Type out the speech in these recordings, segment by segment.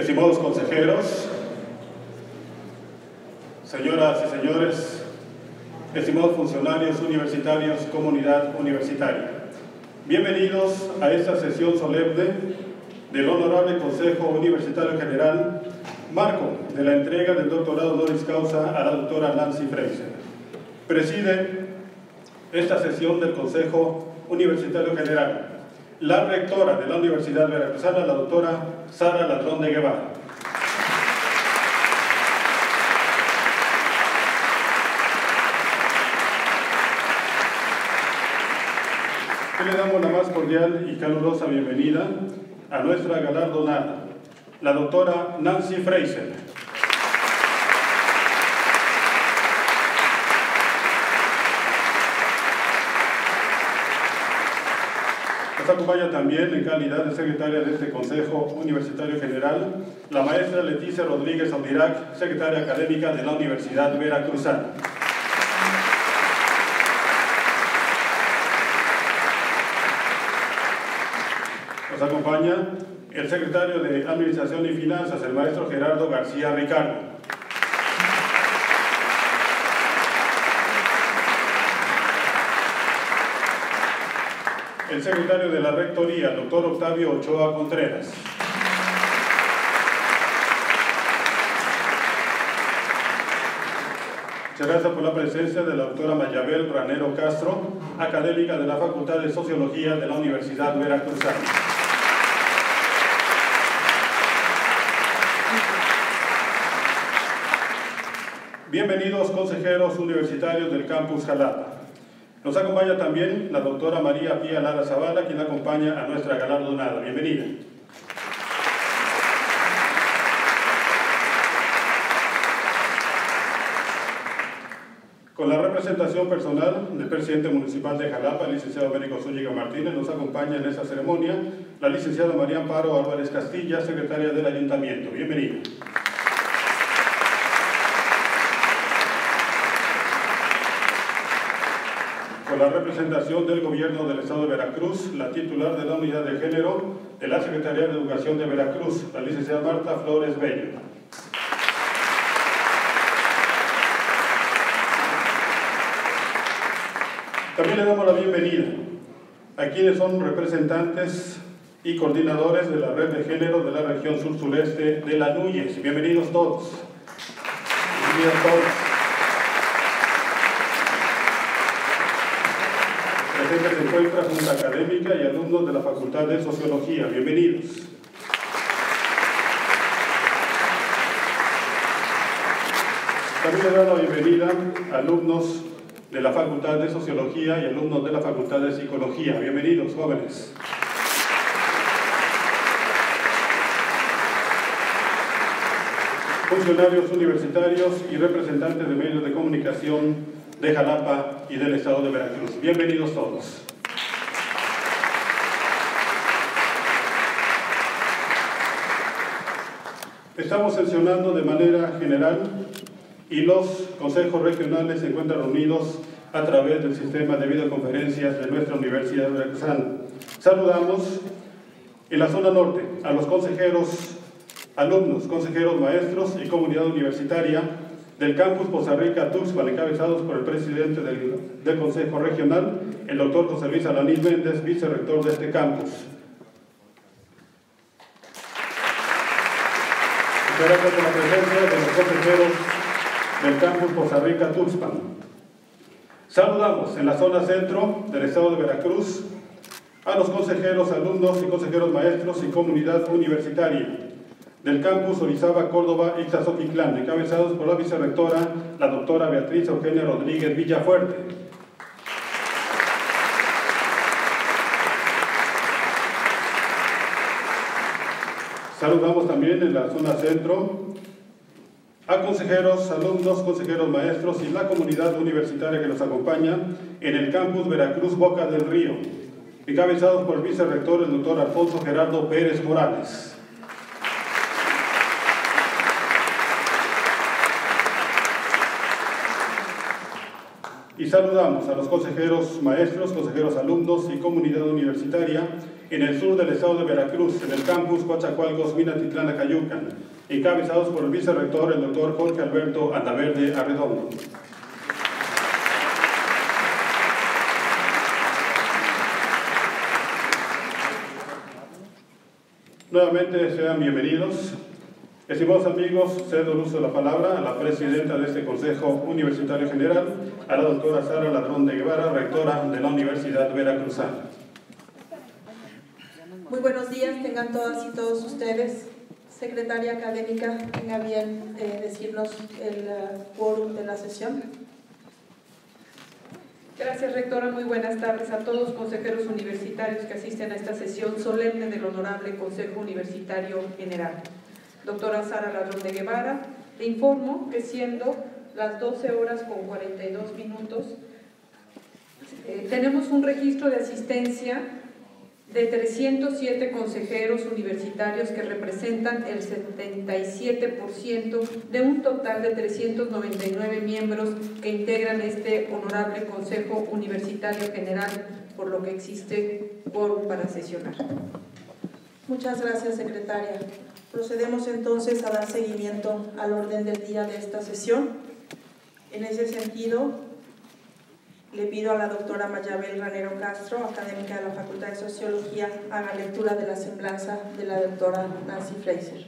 Estimados consejeros, señoras y señores, estimados funcionarios universitarios, comunidad universitaria, bienvenidos a esta sesión solemne del Honorable Consejo Universitario General, marco de la entrega del doctorado honoris causa a la doctora Nancy Fraser. Preside esta sesión del Consejo Universitario General la rectora de la Universidad Veracruzana, la doctora Sara Ladrón de Guevara. Le damos la más cordial y calurosa bienvenida a nuestra galardonada, la doctora Nancy Fraser. Nos acompaña también, en calidad de secretaria de este Consejo Universitario General, la maestra Leticia Rodríguez Audirac, secretaria académica de la Universidad Veracruzana. Nos acompaña el secretario de Administración y Finanzas, el maestro Gerardo García Ricardo. El secretario de la Rectoría, el doctor Octavio Ochoa Contreras. Muchas gracias por la presencia de la doctora Mayabel Ranero Castro, académica de la Facultad de Sociología de la Universidad Veracruzana. Bienvenidos consejeros universitarios del campus Jalapa. Nos acompaña también la doctora María Pía Lara Zavala, quien acompaña a nuestra galardonada. Bienvenida. Con la representación personal del presidente municipal de Jalapa, el licenciado Américo Zúñiga Martínez, nos acompaña en esta ceremonia la licenciada María Amparo Álvarez Castilla, secretaria del Ayuntamiento. Bienvenida. Con la representación del Gobierno del Estado de Veracruz, la titular de la Unidad de Género de la Secretaría de Educación de Veracruz, la licenciada Marta Flores Bello. También le damos la bienvenida a quienes son representantes y coordinadores de la Red de Género de la región sur-sureste de la NUYES. Bienvenidos todos. Bienvenidos todos. Presente se encuentra Junta Académica y alumnos de la Facultad de Sociología. Bienvenidos. También le damos la bienvenida a alumnos de la Facultad de Sociología y alumnos de la Facultad de Psicología. Bienvenidos, jóvenes. Funcionarios universitarios y representantes de medios de comunicación de Jalapa y del Estado de Veracruz. Bienvenidos todos. Estamos sesionando de manera general y los consejos regionales se encuentran reunidos a través del sistema de videoconferencias de nuestra Universidad Veracruzana. Saludamos en la zona norte a los consejeros, alumnos, consejeros maestros y comunidad universitaria del campus Poza Rica Tuxpan, encabezados por el presidente del Consejo Regional, el doctor José Luis Alanís Méndez, vicerrector de este campus. Muchas gracias por la presencia de los consejeros del campus Poza Rica Tuxpan. Saludamos en la zona centro del estado de Veracruz a los consejeros, alumnos y consejeros maestros y comunidad universitaria del campus Orizaba, Córdoba, Ixtazoquitlán, encabezados por la vicerrectora, la doctora Beatriz Eugenia Rodríguez Villafuerte. Saludamos también en la zona centro a consejeros, alumnos, consejeros maestros y la comunidad universitaria que nos acompaña en el campus Veracruz Boca del Río, encabezados por el vicerrector, el doctor Alfonso Gerardo Pérez Morales. Y saludamos a los consejeros maestros, consejeros alumnos y comunidad universitaria en el sur del estado de Veracruz, en el campus Coatzacoalcos, Minatitlán, Acayucan, encabezados por el vicerrector, el doctor Jorge Alberto Andaverde Arredondo. Nuevamente sean bienvenidos. Estimados amigos, cedo el uso de la palabra a la presidenta de este Consejo Universitario General, a la doctora Sara Ladrón de Guevara, rectora de la Universidad Veracruzana. Muy buenos días, tengan todas y todos ustedes. Secretaria académica, tenga bien decirnos el quórum de la sesión. Gracias, rectora. Muy buenas tardes a todos los consejeros universitarios que asisten a esta sesión solemne del Honorable Consejo Universitario General. Doctora Sara Ladrón de Guevara, le informo que siendo las 12 horas con 42 minutos, tenemos un registro de asistencia de 307 consejeros universitarios que representan el 77% de un total de 399 miembros que integran este honorable Consejo Universitario General, por lo que existe quórum para sesionar. Muchas gracias, secretaria. Procedemos entonces a dar seguimiento al orden del día de esta sesión. En ese sentido, le pido a la doctora Mayabel Ranero Castro, académica de la Facultad de Sociología, haga lectura de la semblanza de la doctora Nancy Fraser.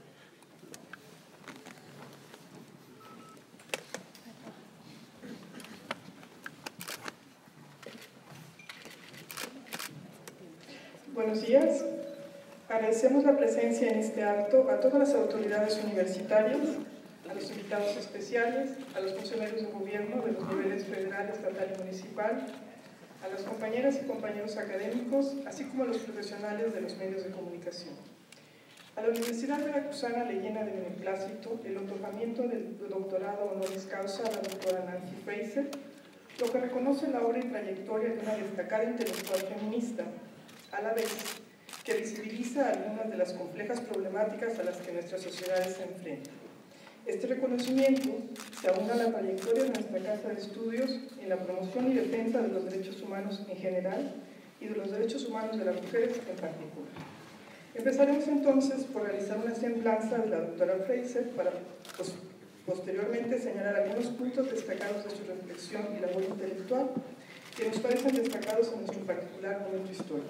Buenos días. Agradecemos la presencia en este acto a todas las autoridades universitarias, a los invitados especiales, a los funcionarios de gobierno de los niveles federal, estatal y municipal, a las compañeras y compañeros académicos, así como a los profesionales de los medios de comunicación. A la Universidad Veracruzana le llena de beneplácito el otorgamiento del doctorado honoris causa a la doctora Nancy Fraser, lo que reconoce la obra y trayectoria de una destacada intelectual feminista, a la vez que visibiliza algunas de las complejas problemáticas a las que nuestras sociedades se enfrentan. Este reconocimiento se aúna a la trayectoria de nuestra Casa de Estudios en la promoción y defensa de los derechos humanos en general y de los derechos humanos de las mujeres en particular. Empezaremos entonces por realizar una semblanza de la doctora Fraser para posteriormente señalar algunos puntos destacados de su reflexión y labor intelectual que nos parecen destacados en nuestro particular momento histórico.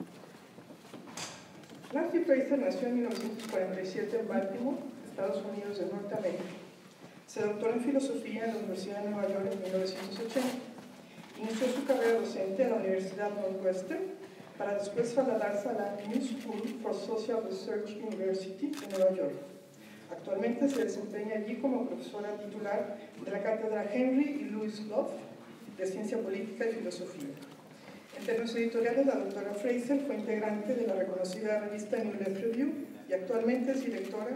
Nancy Fraser nació en 1947 en Baltimore, Estados Unidos de Norteamérica. Se doctoró en filosofía en la Universidad de Nueva York en 1980. Inició su carrera docente en la Universidad Northwestern para después trasladarse a la New School for Social Research University en Nueva York. Actualmente se desempeña allí como profesora titular de la cátedra Henry y Louis Love de Ciencia Política y Filosofía. Entre los editoriales, la doctora Fraser fue integrante de la reconocida revista New Left Review y actualmente es redactora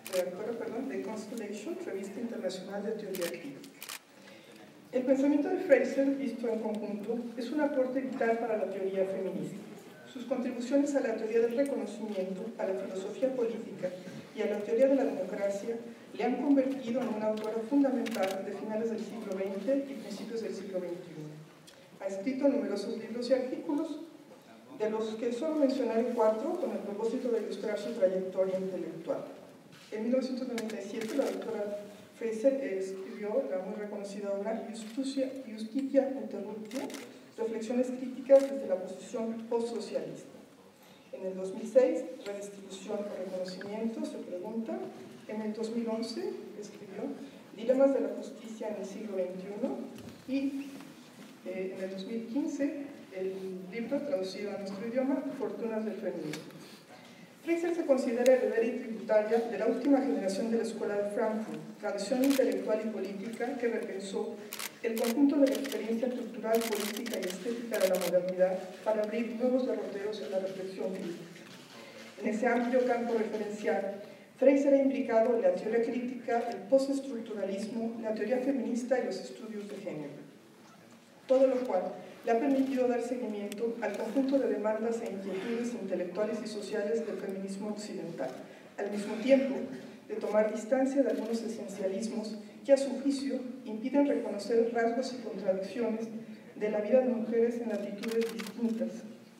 de Constellation, revista internacional de teoría crítica. El pensamiento de Fraser, visto en conjunto, es un aporte vital para la teoría feminista. Sus contribuciones a la teoría del reconocimiento, a la filosofía política y a la teoría de la democracia le han convertido en una autora fundamental de finales del siglo XX y principios del siglo XXI. Ha escrito numerosos libros y artículos, de los que solo mencionaré 4 con el propósito de ilustrar su trayectoria intelectual. En 1997, la doctora Fraser escribió la muy reconocida obra Justitia Interruptio, reflexiones críticas desde la posición postsocialista. En el 2006, Redistribución o Reconocimiento, se pregunta. En el 2011, escribió Dilemas de la Justicia en el siglo XXI y en el 2015, el libro traducido a nuestro idioma, Fortunas del Feminismo. Fraser se considera heredera y tributaria de la última generación de la Escuela de Frankfurt, tradición intelectual y política que repensó el conjunto de la experiencia cultural, política y estética de la modernidad para abrir nuevos derroteros en la reflexión crítica. En ese amplio campo referencial, Fraser ha implicado la teoría crítica, el postestructuralismo, la teoría feminista y los estudios de género. Todo lo cual le ha permitido dar seguimiento al conjunto de demandas e inquietudes intelectuales y sociales del feminismo occidental, al mismo tiempo de tomar distancia de algunos esencialismos que a su juicio impiden reconocer rasgos y contradicciones de la vida de mujeres en latitudes distintas,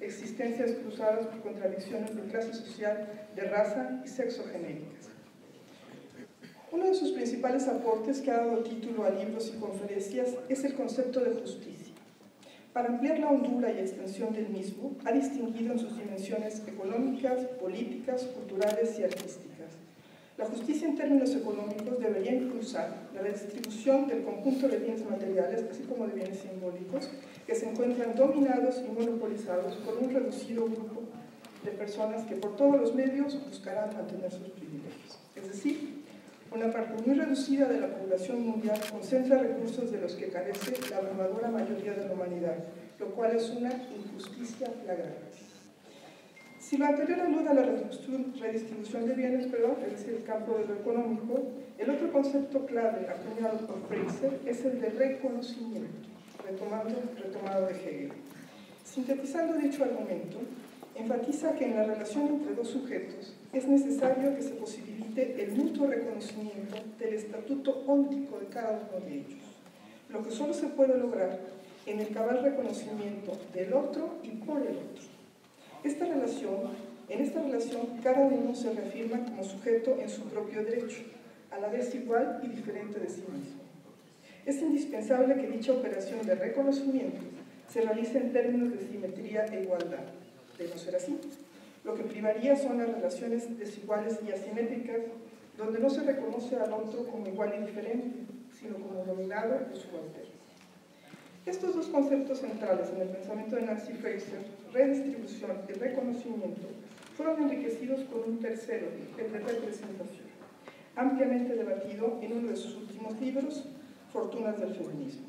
existencias cruzadas por contradicciones de clase social, de raza y sexo genéricas. Uno de sus principales aportes que ha dado título a libros y conferencias es el concepto de justicia. Para ampliar la hondura y extensión del mismo, ha distinguido en sus dimensiones económicas, políticas, culturales y artísticas. La justicia en términos económicos debería impulsar la redistribución del conjunto de bienes materiales, así como de bienes simbólicos, que se encuentran dominados y monopolizados por un reducido grupo de personas que por todos los medios buscarán mantener sus privilegios. Es decir, una parte muy reducida de la población mundial concentra recursos de los que carece la abrumadora mayoría de la humanidad, lo cual es una injusticia flagrante. Si lo anterior alude a la redistribución de bienes, es decir, el campo de lo económico, el otro concepto clave acuñado por Fraser es el de reconocimiento, retomado de Hegel. Sintetizando dicho argumento, enfatiza que en la relación entre dos sujetos es necesario que se posibilite el mutuo reconocimiento del estatuto óntico de cada uno de ellos, lo que solo se puede lograr en el cabal reconocimiento del otro y por el otro. En esta relación, cada uno se reafirma como sujeto en su propio derecho, a la vez igual y diferente de sí mismo. Es indispensable que dicha operación de reconocimiento se realice en términos de simetría e igualdad. De no ser así, lo que privaría son las relaciones desiguales y asimétricas, donde no se reconoce al otro como igual y diferente, sino como dominado o subalterno. Estos dos conceptos centrales en el pensamiento de Nancy Fraser, redistribución y reconocimiento, fueron enriquecidos con un tercero, el de representación, ampliamente debatido en uno de sus últimos libros, Fortunas del feminismo.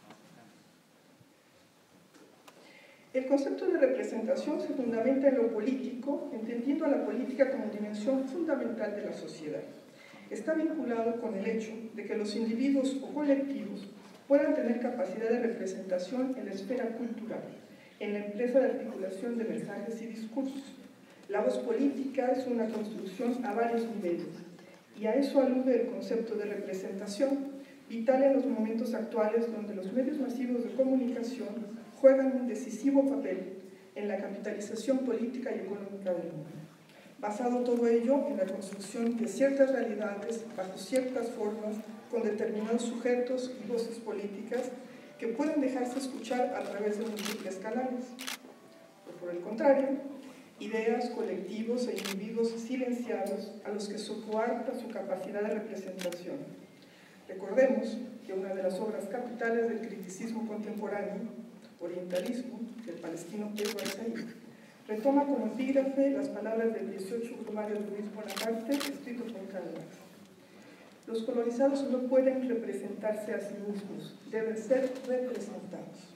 El concepto de representación se fundamenta en lo político, entendiendo a la política como dimensión fundamental de la sociedad. Está vinculado con el hecho de que los individuos o colectivos puedan tener capacidad de representación en la esfera cultural, en la empresa de articulación de mensajes y discursos. La voz política es una construcción a varios niveles, y a eso alude el concepto de representación, vital en los momentos actuales donde los medios masivos de comunicación juegan un decisivo papel en la capitalización política y económica del mundo. Basado todo ello en la construcción de ciertas realidades bajo ciertas formas, con determinados sujetos y voces políticas que pueden dejarse escuchar a través de múltiples canales. O por el contrario, ideas, colectivos e individuos silenciados a los que se coarta su capacidad de representación. Recordemos que una de las obras capitales del criticismo contemporáneo, Orientalismo, del palestino Edward Said, retoma como epígrafe las palabras del 18 Brumario de Luis Bonaparte, escrito por Karl Marx. Los colonizados no pueden representarse a sí mismos, deben ser representados.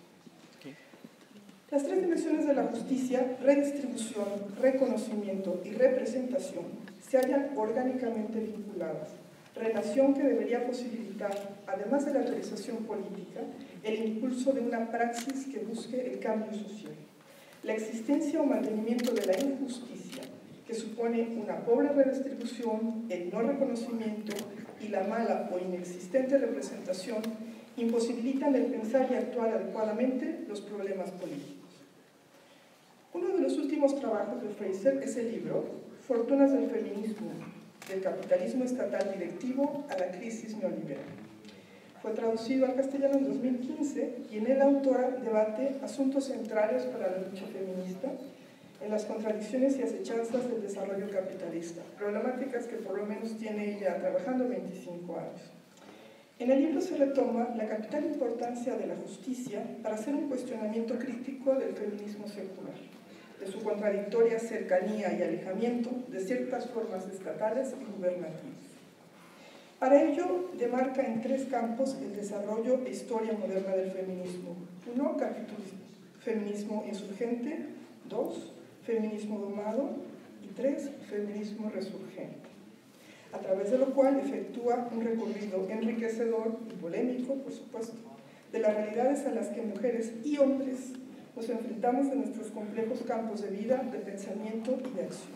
Las tres dimensiones de la justicia, redistribución, reconocimiento y representación, se hallan orgánicamente vinculadas, relación que debería posibilitar, además de la realización política, el impulso de una praxis que busque el cambio social. La existencia o mantenimiento de la injusticia, que supone una pobre redistribución, el no reconocimiento y la mala o inexistente representación, imposibilitan el pensar y actuar adecuadamente los problemas políticos. Uno de los últimos trabajos de Fraser es el libro Fortunas del feminismo, del capitalismo estatal directivo a la crisis neoliberal. Fue traducido al castellano en 2015 y en él la autora debate asuntos centrales para la lucha feminista en las contradicciones y acechanzas del desarrollo capitalista, problemáticas que por lo menos tiene ella trabajando 25 años. En el libro se retoma la capital importancia de la justicia para hacer un cuestionamiento crítico del feminismo secular, de su contradictoria cercanía y alejamiento de ciertas formas estatales y gubernativas. Para ello, demarca en tres campos el desarrollo e historia moderna del feminismo. 1, feminismo insurgente. 2, feminismo domado. Y 3, feminismo resurgente. A través de lo cual efectúa un recorrido enriquecedor y polémico, por supuesto, de las realidades a las que mujeres y hombres nos enfrentamos en nuestros complejos campos de vida, de pensamiento y de acción.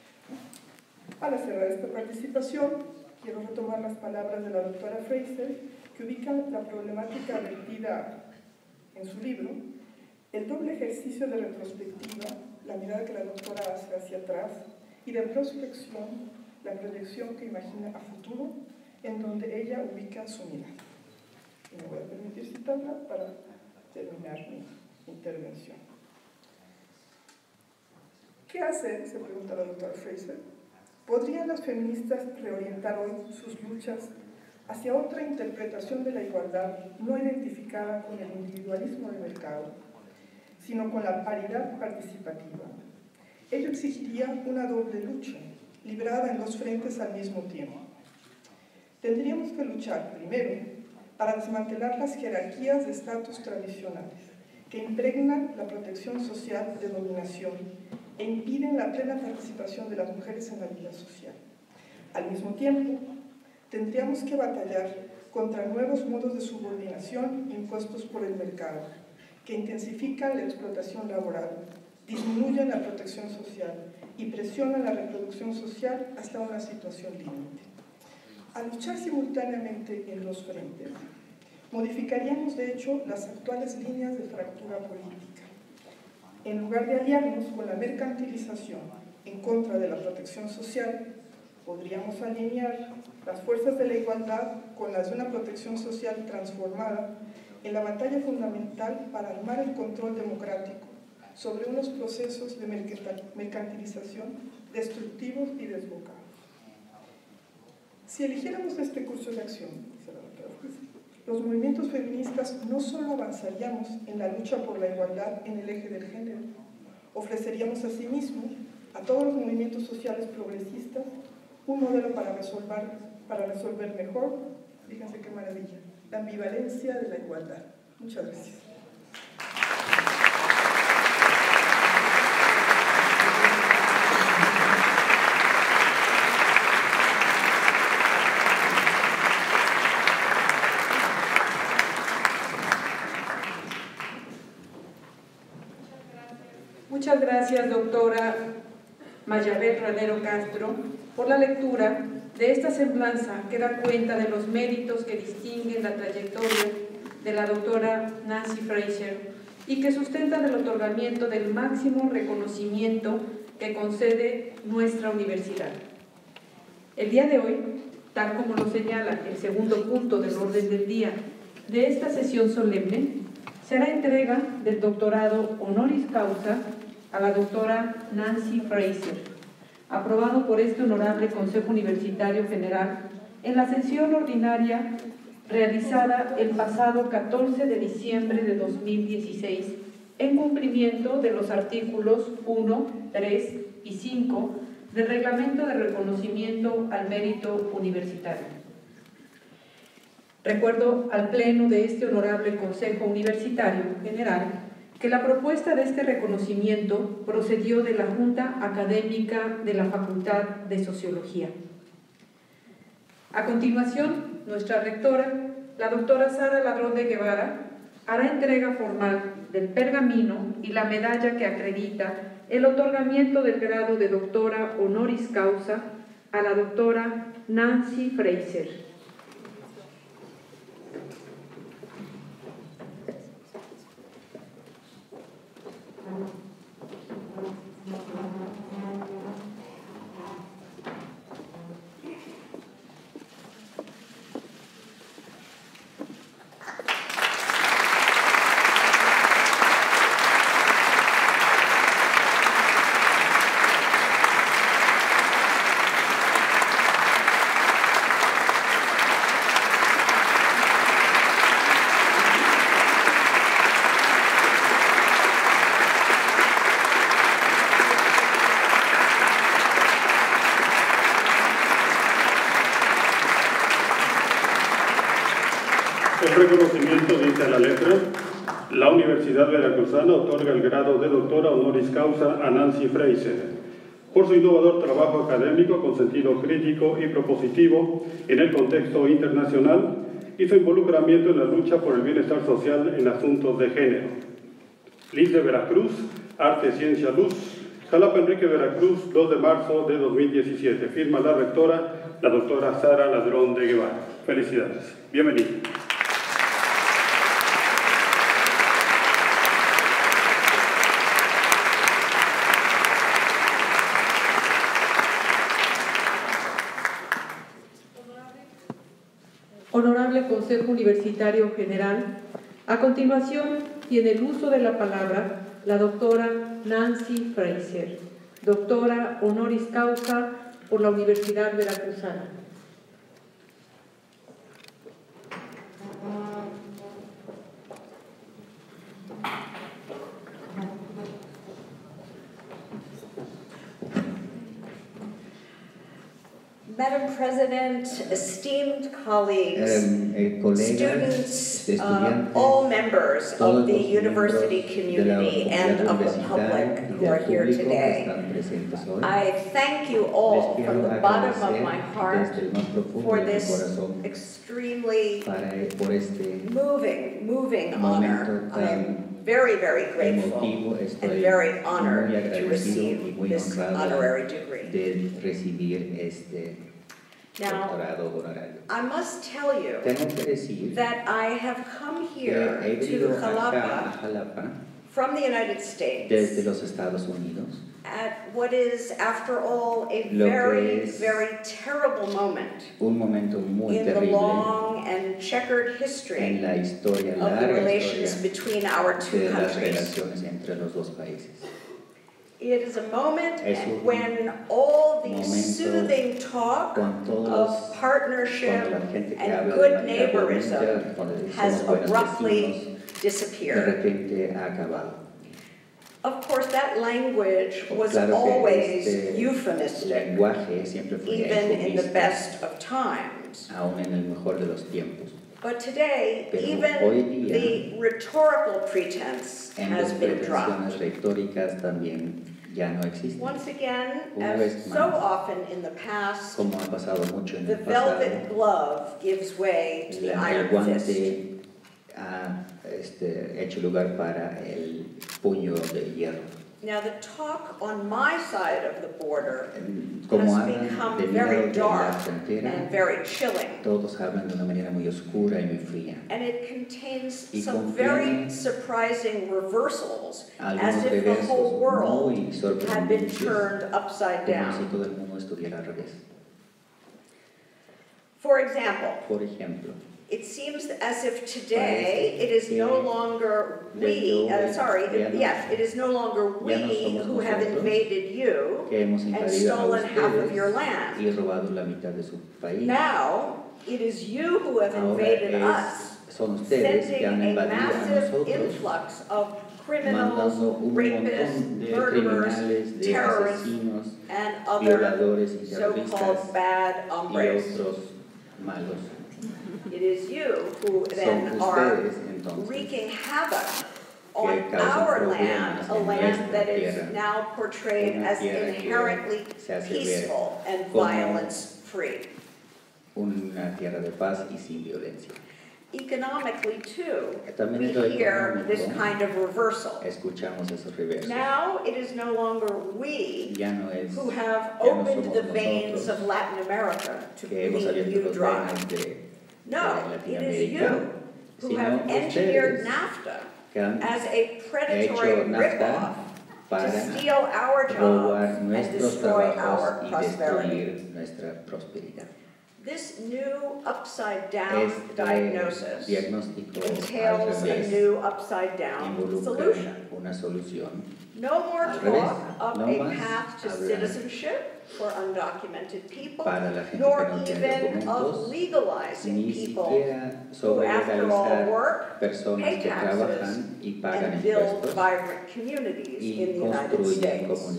Para cerrar esta participación, quiero retomar las palabras de la doctora Fraser, que ubican la problemática vertida en su libro El doble ejercicio de retrospectiva, la mirada que la doctora hace hacia atrás, y de prospección, la proyección que imagina a futuro, en donde ella ubica su mirada. Y me voy a permitir citarla para terminar mi intervención. ¿Qué hacer?, se pregunta la doctora Fraser. ¿Podrían las feministas reorientar hoy sus luchas hacia otra interpretación de la igualdad no identificada con el individualismo de mercado, sino con la paridad participativa? Ello exigiría una doble lucha, librada en dos frentes al mismo tiempo. Tendríamos que luchar, primero, para desmantelar las jerarquías de estatus tradicionales que impregnan la protección social de dominación e impiden la plena participación de las mujeres en la vida social. Al mismo tiempo, tendríamos que batallar contra nuevos modos de subordinación impuestos por el mercado, que intensifican la explotación laboral, disminuyen la protección social y presionan la reproducción social hasta una situación límite. Al luchar simultáneamente en dos frentes, modificaríamos de hecho las actuales líneas de fractura política. En lugar de aliarnos con la mercantilización en contra de la protección social, podríamos alinear las fuerzas de la igualdad con las de una protección social transformada en la batalla fundamental para armar el control democrático sobre unos procesos de mercantilización destructivos y desbocados. Si eligiéramos este curso de acción, los movimientos feministas no solo avanzaríamos en la lucha por la igualdad en el eje del género, ofreceríamos asimismo a todos los movimientos sociales progresistas un modelo para resolver mejor, fíjense qué maravilla, la ambivalencia de la igualdad. Muchas gracias. Muchas gracias, doctora Mayabel Ranero Castro, por la lectura de esta semblanza que da cuenta de los méritos que distinguen la trayectoria de la doctora Nancy Fraser y que sustentan el otorgamiento del máximo reconocimiento que concede nuestra universidad. El día de hoy, tal como lo señala el segundo punto del orden del día de esta sesión solemne, será entrega del doctorado honoris causa a la doctora Nancy Fraser, aprobado por este honorable Consejo Universitario General en la sesión ordinaria realizada el pasado 14 de diciembre de 2016, en cumplimiento de los artículos 1, 3 y 5 del Reglamento de Reconocimiento al Mérito Universitario. Recuerdo al Pleno de este honorable Consejo Universitario General que la propuesta de este reconocimiento procedió de la Junta Académica de la Facultad de Sociología. A continuación, nuestra rectora, la doctora Sara Ladrón de Guevara, hará entrega formal del pergamino y la medalla que acredita el otorgamiento del grado de doctora honoris causa a la doctora Nancy Fraser. El reconocimiento dice a la letra: la Universidad Veracruzana otorga el grado de doctora honoris causa a Nancy Fraser por su innovador trabajo académico con sentido crítico y propositivo en el contexto internacional y su involucramiento en la lucha por el bienestar social en asuntos de género. Liz de Veracruz, Arte, Ciencia, Luz, Jalapa, Enrique, Veracruz, 2 de marzo de 2017. Firma la rectora, la doctora Sara Ladrón de Guevara. Felicidades. Bienvenida. Honorable Consejo Universitario General, a continuación tiene el uso de la palabra la doctora Nancy Fraser, doctora honoris causa por la Universidad Veracruzana. Madam President, esteemed colleagues, students, all members of the university community and of the public who are here today, I thank you all from the bottom of my heart for this extremely moving honor. I am very, very grateful and very honored to receive this honorary degree. Now, I must tell you that I have come here to Jalapa from the United States at what is, after all, a very, very terrible moment in the long and checkered history of the relations between our two countries. It is a moment when all the soothing talk of partnership and good neighborism has abruptly disappeared. Of course, that language was always euphemistic, even in the best of times. But today, even the rhetorical pretense has been dropped. Once again, as so often in the past, the velvet glove gives way to the iron fist. Now, the talk on my side of the border has become very dark and very chilling. And it contains some very surprising reversals, as if the whole world had been turned upside down. For example, it seems as if today it is no longer it is no longer we who have invaded you and stolen half of your land. Now it is you who have invaded us, sending a massive influx of criminals, rapists, murderers, terrorists, and other so-called bad hombres. It is you who then are wreaking havoc on our land, a land that is now portrayed as inherently peaceful and violence-free. Economically, too, we hear this kind of reversal. Now it is no longer we who have opened the veins of Latin America to bleed you dry. No, it is you who have engineered NAFTA as a predatory ripoff to steal our jobs and destroy our prosperity. This new upside-down diagnosis entails a new upside-down solution. No more talk of a path to citizenship for undocumented people, nor even of legalizing people who, after all, work, pay taxes, and build vibrant communities in the United States.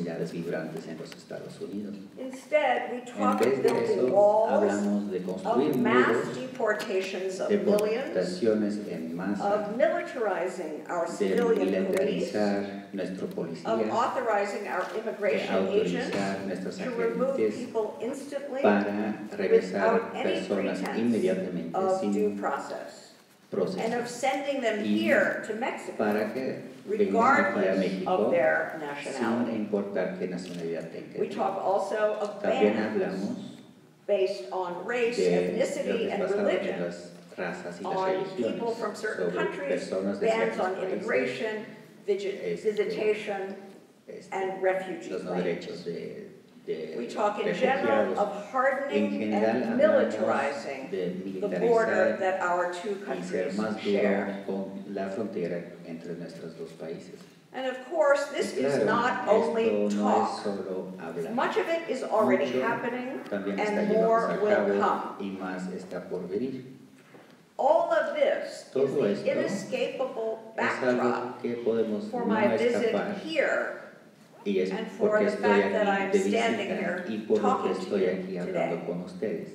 Instead, we talk of building walls, of mass deportations of millions, of militarizing our civilian police, of authorizing our immigration agents to remove people instantly without any pretense of due process, and of sending them here to Mexico regardless of their nationality. We talk also of bans based on race, ethnicity, and religion on people from certain countries, bans on immigration, visitation, and refugee claims. de We talk in general refugiados. of hardening and hablamos militarizing de the border militarizar that our two y ser countries más share. duro con la frontera entre nuestros dos países. And of course, this Y claro, is not only esto no es talk. solo hablar. Much of it is already Mucho happening, también está and llevándose more a will cabo come. y más está por venir. All of this is Todo the esto inescapable Es algo backdrop que podemos for no my visit escapar here y es and for porque the estoy fact that I aquí am de standing visita here y por lo que talking to estoy you aquí hablando today. con ustedes.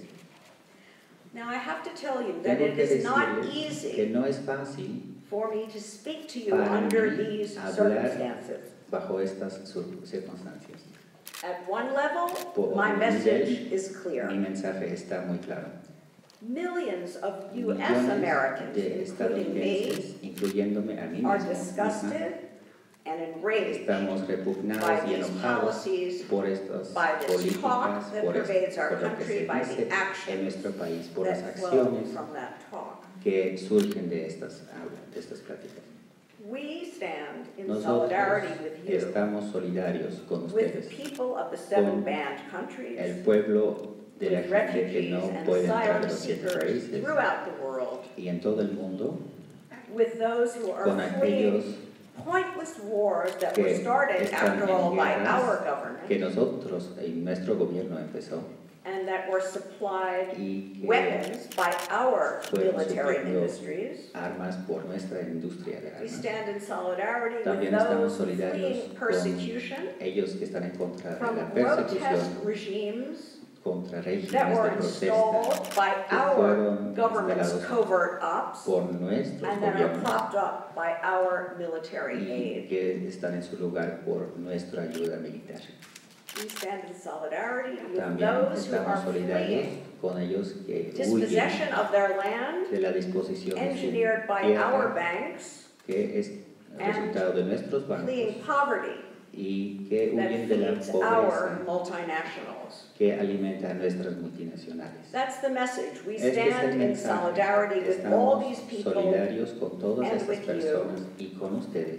Now I have to tell you that Tengo it que is not decirles que easy no es fácil for me to speak to you para under mí these hablar circumstances. bajo estas circunstancias. At one level, Por my un message nivel, is clear. Mi mensaje está muy claro. Millions of US Millones Americans, de including me, estadounidenses, incluyéndome a mí are mismo, disgusted and enraged estamos by repugnados y these enojados policies, por estas by this políticas, talk that pervades our por lo que country, se by dice the actions en nuestro país, por las that flow acciones from that talk. que surgen de estas pláticas. We stand in Nosotros solidarity with you, estamos solidarios con with ustedes, the people of the seven con banned countries, el pueblo de la with gente que refugees no and puede entrar a asylum los 7 seekers países throughout the world, y en todo el mundo, with those who con are fleeing aquellos pointless wars that que were started, están after all, en by guerras our government, que nosotros, nuestro gobierno empezó and that were supplied y que weapons by our fueron military supliendo industries. armas por nuestra industria de We armas. stand in solidarity with También estamos those solidarios fleeing persecution con ellos que están en contra de from la grotesque persecución, regimes contra that regímenes were de protesta installed by que our fueron government's instalados covert ops por nuestros and that are gobiernos propped up by our military y aid. que están en su lugar por nuestra ayuda militar. We stand in solidarity with También those who estamos are solidarios fleeing con ellos que dispossession huyen of their land, de la disposición de su engineered by our tierra, banks, que es resultado de nuestros bancos fleeing poverty y que that huyen de la feeds our pobreza multinationals. que alimenta a nuestras multinacionales. That's the message. We Este es el stand in mensaje. solidarity with all Estamos these people, solidarios con todas and estas with you. personas y con ustedes.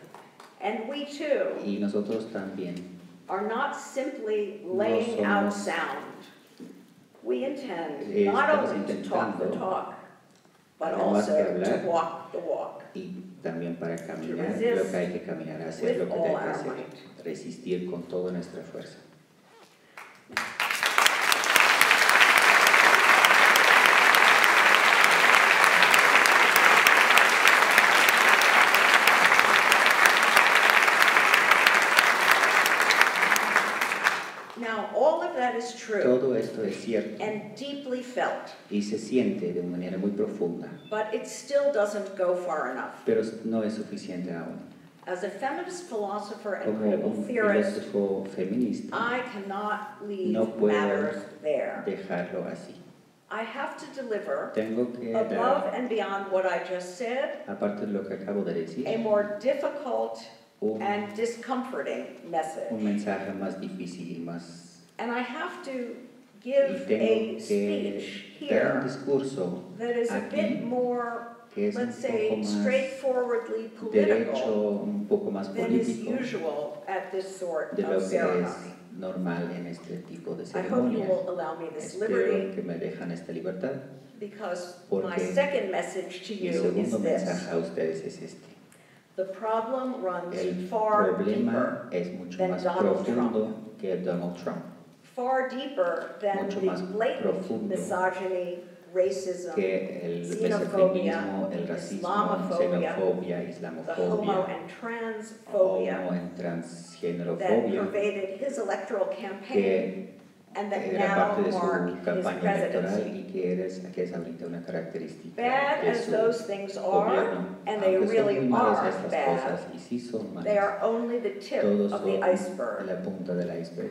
and we too Y nosotros también are not simply laying out somos- sound. We intend not estamos only to talk the intentando, talk, but además also que to hablar, walk the walk. y también para caminar resist lo que hay que caminar, hacer with lo que hay all que our hacer, might. resistir con toda nuestra fuerza. Now, all of that is true Todo esto es cierto and deeply felt, y se siente de una manera muy profunda, but it still doesn't go far enough. pero no es suficiente aún. As a feminist philosopher and Como critical un theorist, filósofo feminista, I cannot leave no puedo matters there. dejarlo así. I have to deliver, Tengo que above dar, and beyond what I just said, aparte de lo que acabo de a decir, more difficult un and discomforting message. mensaje más difícil y más... And I have to Y give tengo a que speech dar un here discurso that is a bit aquí more, que es un let's poco say, más straightforwardly derecho, political un poco más than is político usual at this sort de lo of que es ceremony. normal en este tipo de I hope you ceremonias. will allow me this Espero liberty, que me dejan esta libertad. because Porque my second message to Mi you is segundo this. mensaje a ustedes es este. The problem runs El far problema deeper, es mucho than más Donald profundo que Donald Trump, far deeper than mucho the más blatant profundo misogyny, racism, que el xenophobia, feminismo, el racismo, Islamofobia, xenofobia, the homo islamofobia, and transphobia homo en that transgenerofobia, pervaded his electoral campaign que and that era now parte de su mark his campaña electoral presidency. y que es ahorita una característica Bad de as su those things are, gobierno. and they Aunque son really muy malas are estas bad, cosas y sí son they malas, are only the tip todos of the son iceberg. la punta del iceberg.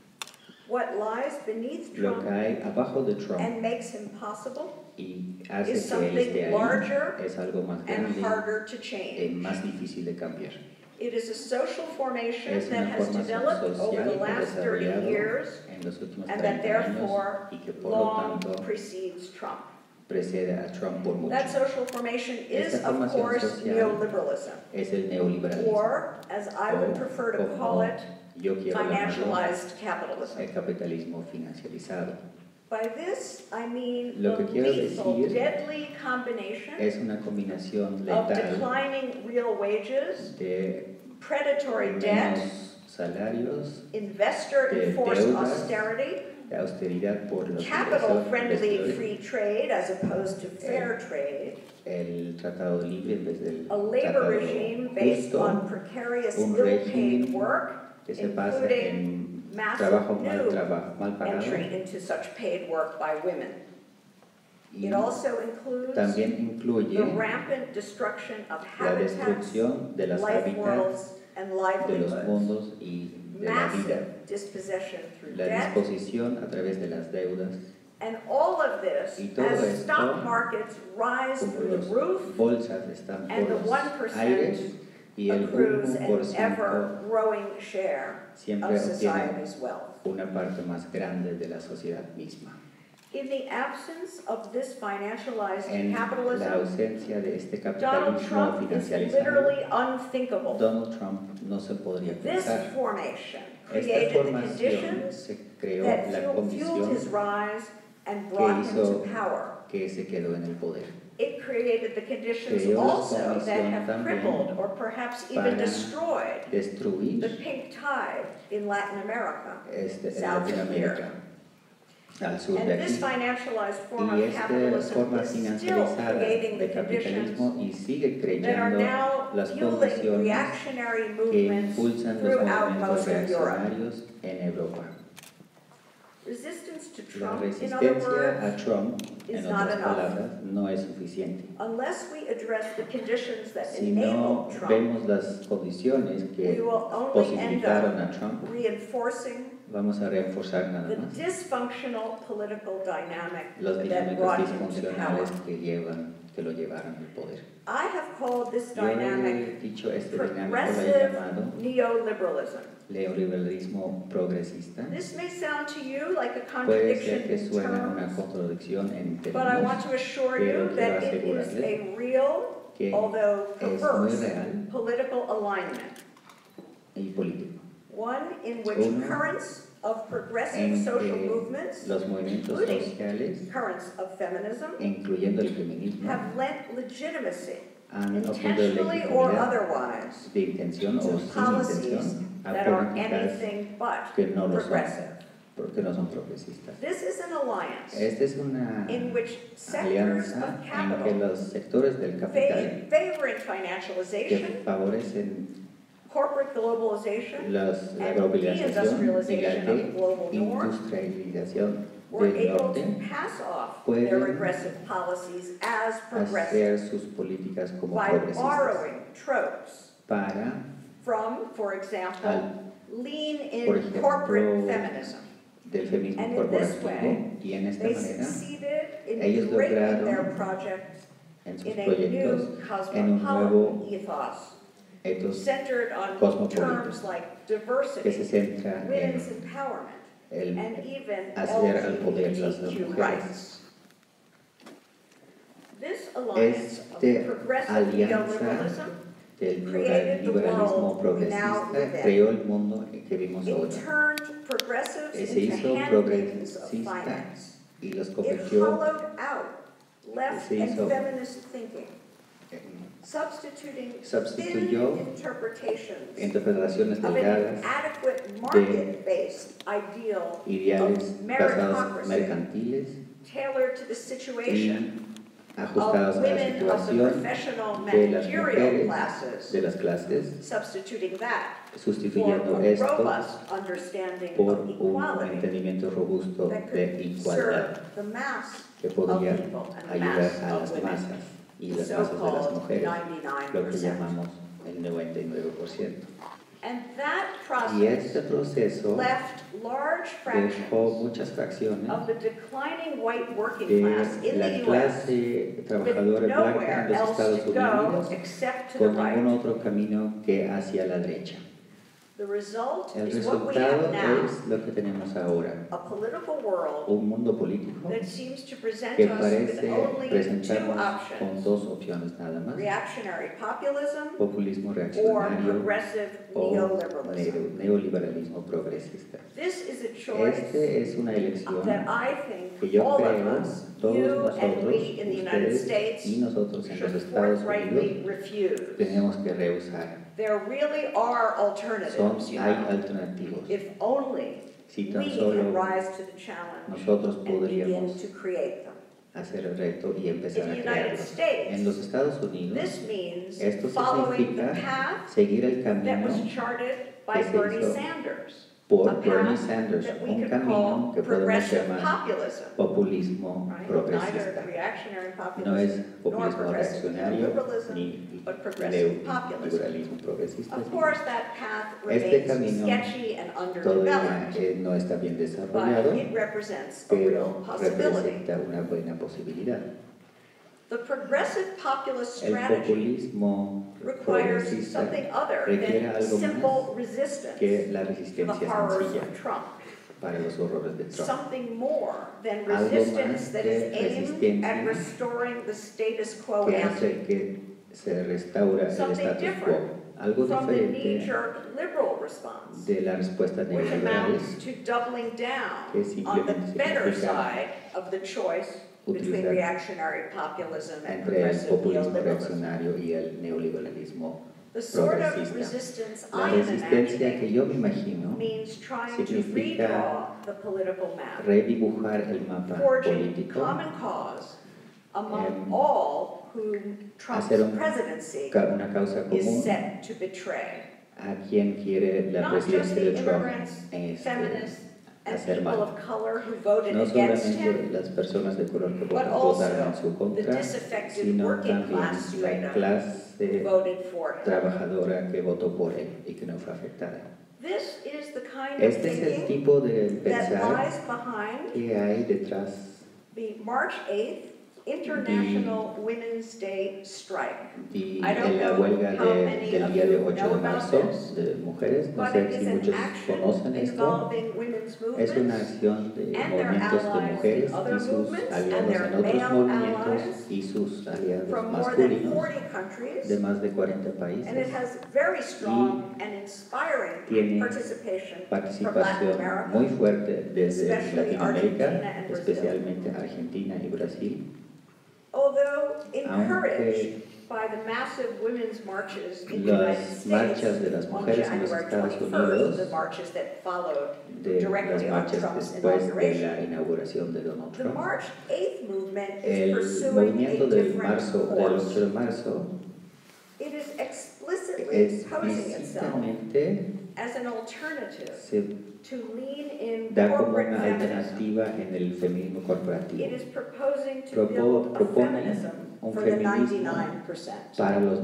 What lies beneath Lo que Trump hay abajo de Trump and makes him possible y hace is que él esté something ahí larger es algo más and grande harder to y change. más difícil de cambiar. It is a social formation Es that una has formación developed over social the que ha last 30 desarrollado years en los últimos and that 30 años therefore y que por lo long tanto precedes Trump. precede a Trump por mucho. That social formation is, Esta of formación course, social neoliberalism, Es el neoliberalismo. or, as I would prefer to call it, Yo quiero financialized capitalism. el capitalismo financiarizado. By this, I mean Lo the que quiero lethal, decir deadly combination es una combinación of letal declining real wages, de predatory debt, menos salarios, investor-enforced deudas, austerity, de austeridad por los capital-friendly inversores, free trade as opposed to fair trade, el tratado libre en vez del a labor tratado regime based justo, on precarious, un ill-paid régimen work, que se basa including en massive trabajo new mal pagado. entry into such paid work by women. Y It also includes también incluye the rampant destruction of la habitats, destrucción de las life hábitats, worlds, and de los livelihoods, mundos y de la vida, massive dispossession through la debt, disposición a través de las deudas, and all of this y todo as esto, stock markets rise como through the las roof bolsas están and por the los 1% aires y el accrues an 1% ever-growing share siempre of obtiene society's wealth. una parte más grande de la sociedad misma. In the absence of this financialized En la capitalism, ausencia de este Donald capitalismo Trump is financializado, literally unthinkable. Donald Trump no se podría This pensar. formation Esta created the formación conditions se creó that la fueled his condición rise and que brought him hizo to power. que se quedó en el poder. It created the conditions Creó la also that condición have también crippled or perhaps even para destroyed destruir the pink tide in Latin America, en south of Latinoamérica, here. al sur de And this aquí. financialized form Y of esta capitalism forma is still financiarizada creating the de conditions capitalismo y sigue that are creando now las fueling condiciones reactionary que movements impulsan los throughout movimientos most of Europe. reaccionarios en Europa. Resistance to La Trump, in other resistencia a words, Trump, is en not otras enough. palabras, no es suficiente. Unless we address the conditions that Si no enable Trump, vemos las condiciones we que will only end posibilitaron up a Trump, reinforcing vamos a reforzar nada the más dysfunctional political dynamic los that dinámicos brought him to power. disfuncionales que lo llevaron al poder. I have called this Yo he dynamic dicho este dinámico, lo he progressive llamado neoliberalism. neoliberalismo progresista. This may sound to you like a Puede ser contradiction que in suene una terms, contradicción en but I want términos, to assure pero you that quiero it is asegurarles a real, que although es muy perverse, real political alignment. y político, One in which Uno currents of progressive en social que movements, los movimientos including sociales, currents of feminism, incluyendo el feminismo, have lent legitimacy, han obtenido intentionally or legitimidad otherwise, de intención o to sin policies intención a that are políticas anything but que no lo son, progressive. porque no son progresistas. This is an alliance Esta es una in which sectors alianza of en que capital los sectores del capital favoring que financialization, favorecen corporate globalization, la and globalización y la deindustrialization of global north deindustrialización were del able norte to pass off pueden their regressive policies as progressive hacer sus políticas como by progresistas borrowing tropes para, from, for example, por lean-in ejemplo, corporate feminism. del feminismo And in this corporativo, way, y en esta They manera succeeded in ellos breaking lograron their project en sus in a proyectos new en un nuevo cosmopolitan ethos ethos centered on cosmopolita terms like que se diversity, centra women's en empowerment, el and even hacer al poder las LGBTQ mujeres. rights. This alliance of Esta progressive alianza neoliberalism del created the liberalismo world we now progresista live in. creó el mundo en que vivimos It ahora. turned progressives Se into hizo handmaidens of progresista finance. y los It convirtió hollowed out left Se and hizo- feminist thinking, en thin Sustituyó interpretations interpretaciones of an delgadas, adequate market-based ideal ideales of basados meritocracy mercantiles tailored to the y situation ajustados of a la women of the situación professional de las managerial mujeres, classes, de las clases, substituting that for sustituyendo a esto robust understanding por of un equality entendimiento robusto that de could igualdad serve the mass que of podría people and the ayudar mass a of las women, masas y the las masas de las so-called mujeres, lo que 99%. llamamos el 99%. And that Y este process proceso left large dejó fractions muchas fracciones of the declining white working de class in la the U.S. clase with trabajadora blanca nowhere en los else Estados to go Unidos except to the con ningún right. otro camino que hacia la derecha. The The result El is what we have resultado now, es lo que tenemos ahora, a political world un mundo político that seems to present que us with parece only two presentarnos con options: dos opciones nada más, reactionary populism populismo or reaccionario progressive o neoliberalism. neoliberalismo progresista. This is a choice Este es una elección that I que think yo all creo of us, todos you and nosotros, we in the United ustedes States, y nosotros en los should Estados forthrightly Unidos refuse. tenemos que rehusar. There really are alternatives, you Hay know. alternativos. If only Si we tan can solo rise to the challenge nosotros and begin podríamos to create them. hacer el reto y empezar In a the United crearlos. States, En los Estados Unidos, This means esto following the significa path seguir el that camino was charted by que se Bernie hizo Sanders, por a Bernie path Sanders, that we un could camino call que podemos progressive llamar populism. populismo Right? progresista. Neither reactionary No es populism nor populismo progressive reaccionario neoliberalism, ni but progressive populism. neoliberalismo progresista. Of course, that path Este remains camino sketchy and Todavía underdeveloped, no está bien but desarrollado, it represents a real pero possibility. representa una buena posibilidad. The progressive populist El strategy populismo requires progresista something other requiere than algo simple más resistance que la to the resistencia horrors sencilla of Trump. para los horrores de Trump. Something more than Algo resistance más that que is aimed resistencia at restoring the status quo que ante hace que se restaura el Something status quo. different Algo from the diferente knee-jerk liberal response, de la respuesta which neoliberal amounts to doubling down que on the simplemente better significa side of the choice between utilizar reactionary populism and entre el progressive populismo neoliberalism. reaccionario y el neoliberalismo The sort of progresista. resistance La I am resistencia que imagining yo me imagino means trying to significa redraw the political map, redibujar el mapa forging político, common cause among Em, all whom Trump's hacer presidency una causa común is set to betray. a quien quiere la Not just presidencia the de Trump immigrants, feminists, and hacer people mal. of color who voted No against solamente him, las personas de color que but votaron en also su the contra, disaffected sino working también class straight la up clase who voted for him. trabajadora que votó por él y que no fue afectada. This is the kind of Este es el thinking tipo de that pensar lies behind que hay detrás the March 8th International Women's Day strike. de I don't la know huelga how many del of día de you 8 know de about marzo this, de mujeres. No but sé it si is an muchos action conocen esto. involving women's Es una movements acción de and their movimientos de allies mujeres in other y sus movements and aliados their en otros male movimientos allies y sus aliados from more than masculinos 40 countries, de más de 40 and it países. has very strong and inspiring Tiene participation from Latin Participación America, muy fuerte desde especially Latinoamérica, Argentina and Brazil. especialmente Argentina y Brasil. although encouraged Aunque by the massive women's marches in the United las States marchas de las on mujeres en los January Estados 21st, Unidos, the marches that followed de las directly on marchas Trump's después de inauguration. la inauguración de Donald The Trump, March 8th movement is el pursuing movimiento a del different del 8 course. de marzo It is explicitly posing itself explícitamente as an alternative se to lean in da como corporate una feminism. alternativa en el feminismo corporativo It is proposing to build a propone feminism un for the feminismo 99%. para los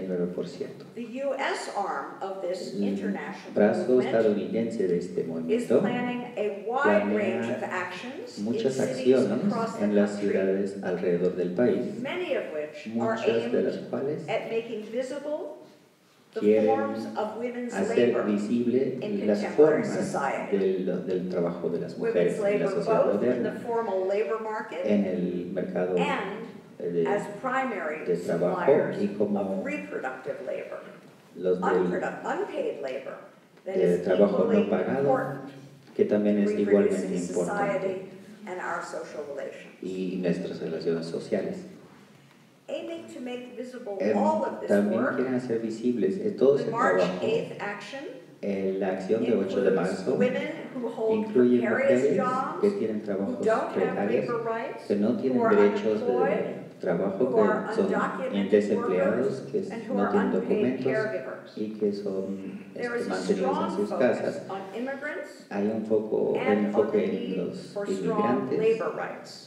99%. The U.S. arm of this El international brazo movement estadounidense de este is movimiento planning a wide planea range of actions in muchas cities acciones across the en las country, ciudades alrededor del país, many of which are muchas de las aimed cuales at making visible the quieren forms of women's hacer labor, visible in las contemporary formas society. del trabajo de las mujeres women's en la labor sociedad both in the moderna, formal labor market en el mercado and as primary de trabajo suppliers y como of reproductive labor, los del unpaid labor that de is trabajo equally no pagado, important que también es reproducing igualmente importante, society and our social relations. y nuestras relaciones sociales. Aiming to make visible all of this También work, quieren hacer visibles todo the ese March trabajo. 8th action La acción de 8 de includes marzo women who hold incluye precarious mujeres jobs, que tienen who trabajos don't have precarios, labor rights, que no who tienen are derechos unemployed, de trabajo, who are que son undocumented desempleados, que and who no are tienen unpaid documentos caregivers. y que son There is a mantenidos en strong sus focus casas. on immigrants Hay un poco and on the enfoque en need los for strong inmigrantes. labor rights.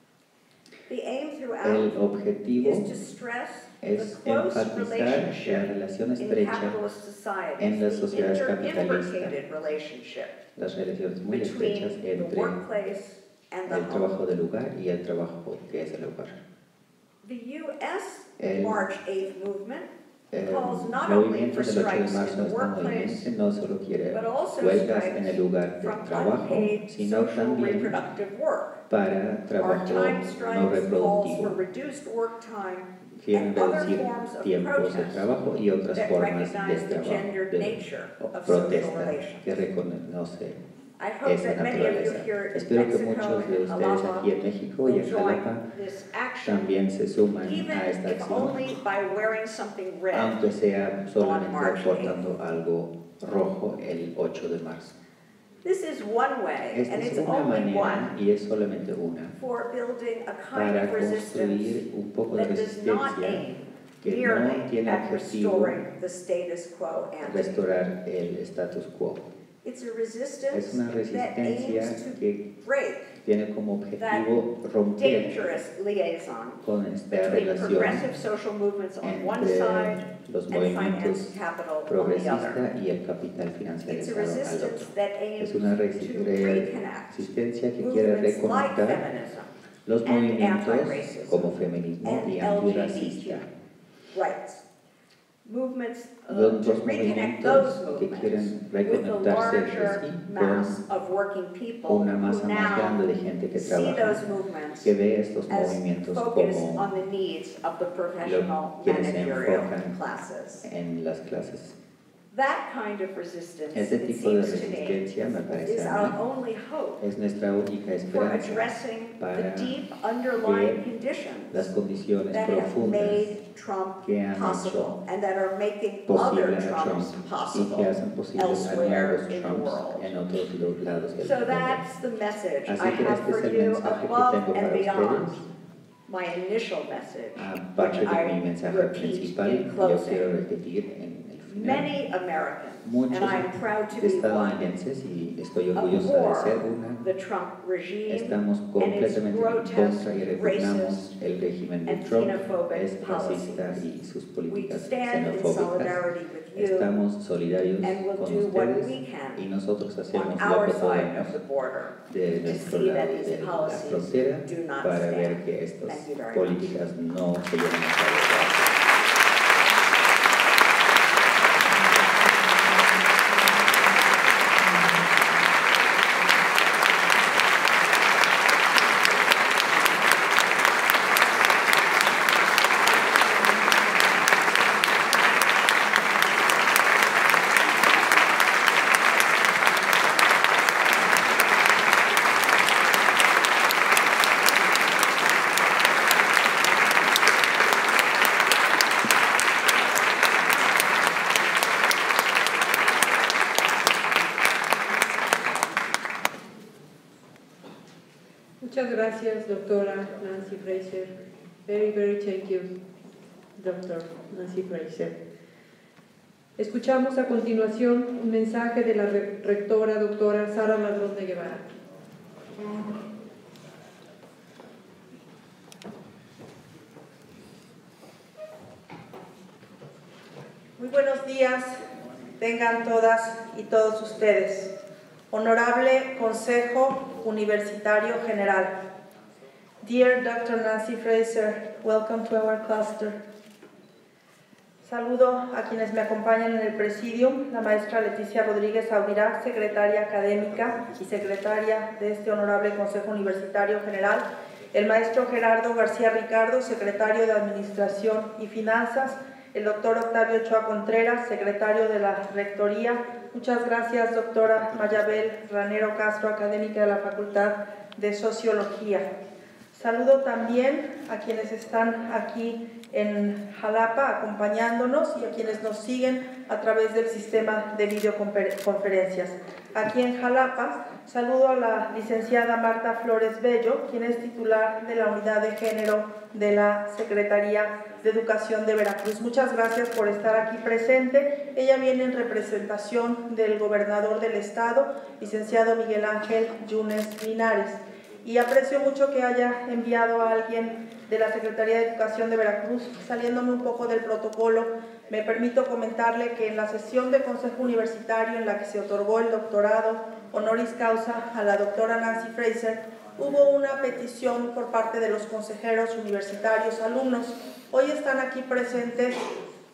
The aim El throughout objetivo is to stress the es close enfatizar la relationship relación in estrecha, capitalist societies, en las the sociedades capitalistas, imbricated relationship las relaciones muy between estrechas the entre workplace and the el trabajo home. del lugar y el trabajo que es el hogar. The U.S. El March 8th movement movimiento del 8 de marzo no solo quiere huelgas en el lugar de trabajo, sino también para trabajo no reproductivo. Quieren reducir tiempos de trabajo y otras formas de trabajo, de protesta que reconoce esa naturaleza. Espero que muchos de ustedes aquí en México y en Jalapa también se suman a esta acción, aunque sea solamente portando algo rojo el 8 de marzo. Esta es una manera, y es solamente una, para construir un poco de resistencia que no tiene objetivo restaurar el status quo. Es una resistencia que tiene como objetivo romper con esta relación entre los movimientos progresistas y el capital financiero al otro. Es una resistencia que quiere reconectar los movimientos como feminismo y antirracista. Los dos movimientos que quieren reconectarse entre sí con una masa más grande de gente que trabaja, que ve estos movimientos como quienes se enfocan en las clases. Ese tipo de resistencia, me parece a mí, es nuestra única esperanza para ver las condiciones profundas que han hecho posible a Trump y que hacen posible a nuevos Trumps en otros lados del mundo. Así que este es el mensaje que tengo para ustedes. Aparte de mi mensaje principal, yo quiero repetir en muchos estadounidenses, y estoy orgullosa de ser una, estamos completamente en contra y repudiamos el régimen de Trump, es racista y sus políticas xenofóbicas. Estamos solidarios con ustedes y nosotros hacemos lo que podemos de nuestro lado de la frontera para ver que estas políticas no se lleven a cabo. Muchas gracias, doctora Nancy Fraser. Very thank you, Dr. Nancy Fraser. Escuchamos a continuación un mensaje de la rectora, doctora Sara Ladrón de Guevara. Muy buenos días, tengan todas y todos ustedes. Honorable Consejo Universitario General. Dear Dr. Nancy Fraser, welcome to our cluster. Saludo a quienes me acompañan en el presidium, la maestra Leticia Rodríguez Aubirá, secretaria académica y secretaria de este Honorable Consejo Universitario General, el maestro Gerardo García Ricardo, secretario de Administración y Finanzas, el doctor Octavio Ochoa Contreras, secretario de la Rectoría. Muchas gracias, doctora Mayabel Ranero Castro, académica de la Facultad de Sociología. Saludo también a quienes están aquí en Jalapa acompañándonos y a quienes nos siguen a través del sistema de videoconferencias. Aquí en Jalapa saludo a la licenciada Marta Flores Bello, quien es titular de la Unidad de Género de la Secretaría de Educación de Veracruz. Muchas gracias por estar aquí presente. Ella viene en representación del gobernador del estado, licenciado Miguel Ángel Yunes Linares. Y aprecio mucho que haya enviado a alguien de la Secretaría de Educación de Veracruz. Saliéndome un poco del protocolo, me permito comentarle que en la sesión de Consejo Universitario en la que se otorgó el doctorado honoris causa a la doctora Nancy Fraser, hubo una petición por parte de los consejeros universitarios alumnos. Hoy están aquí presentes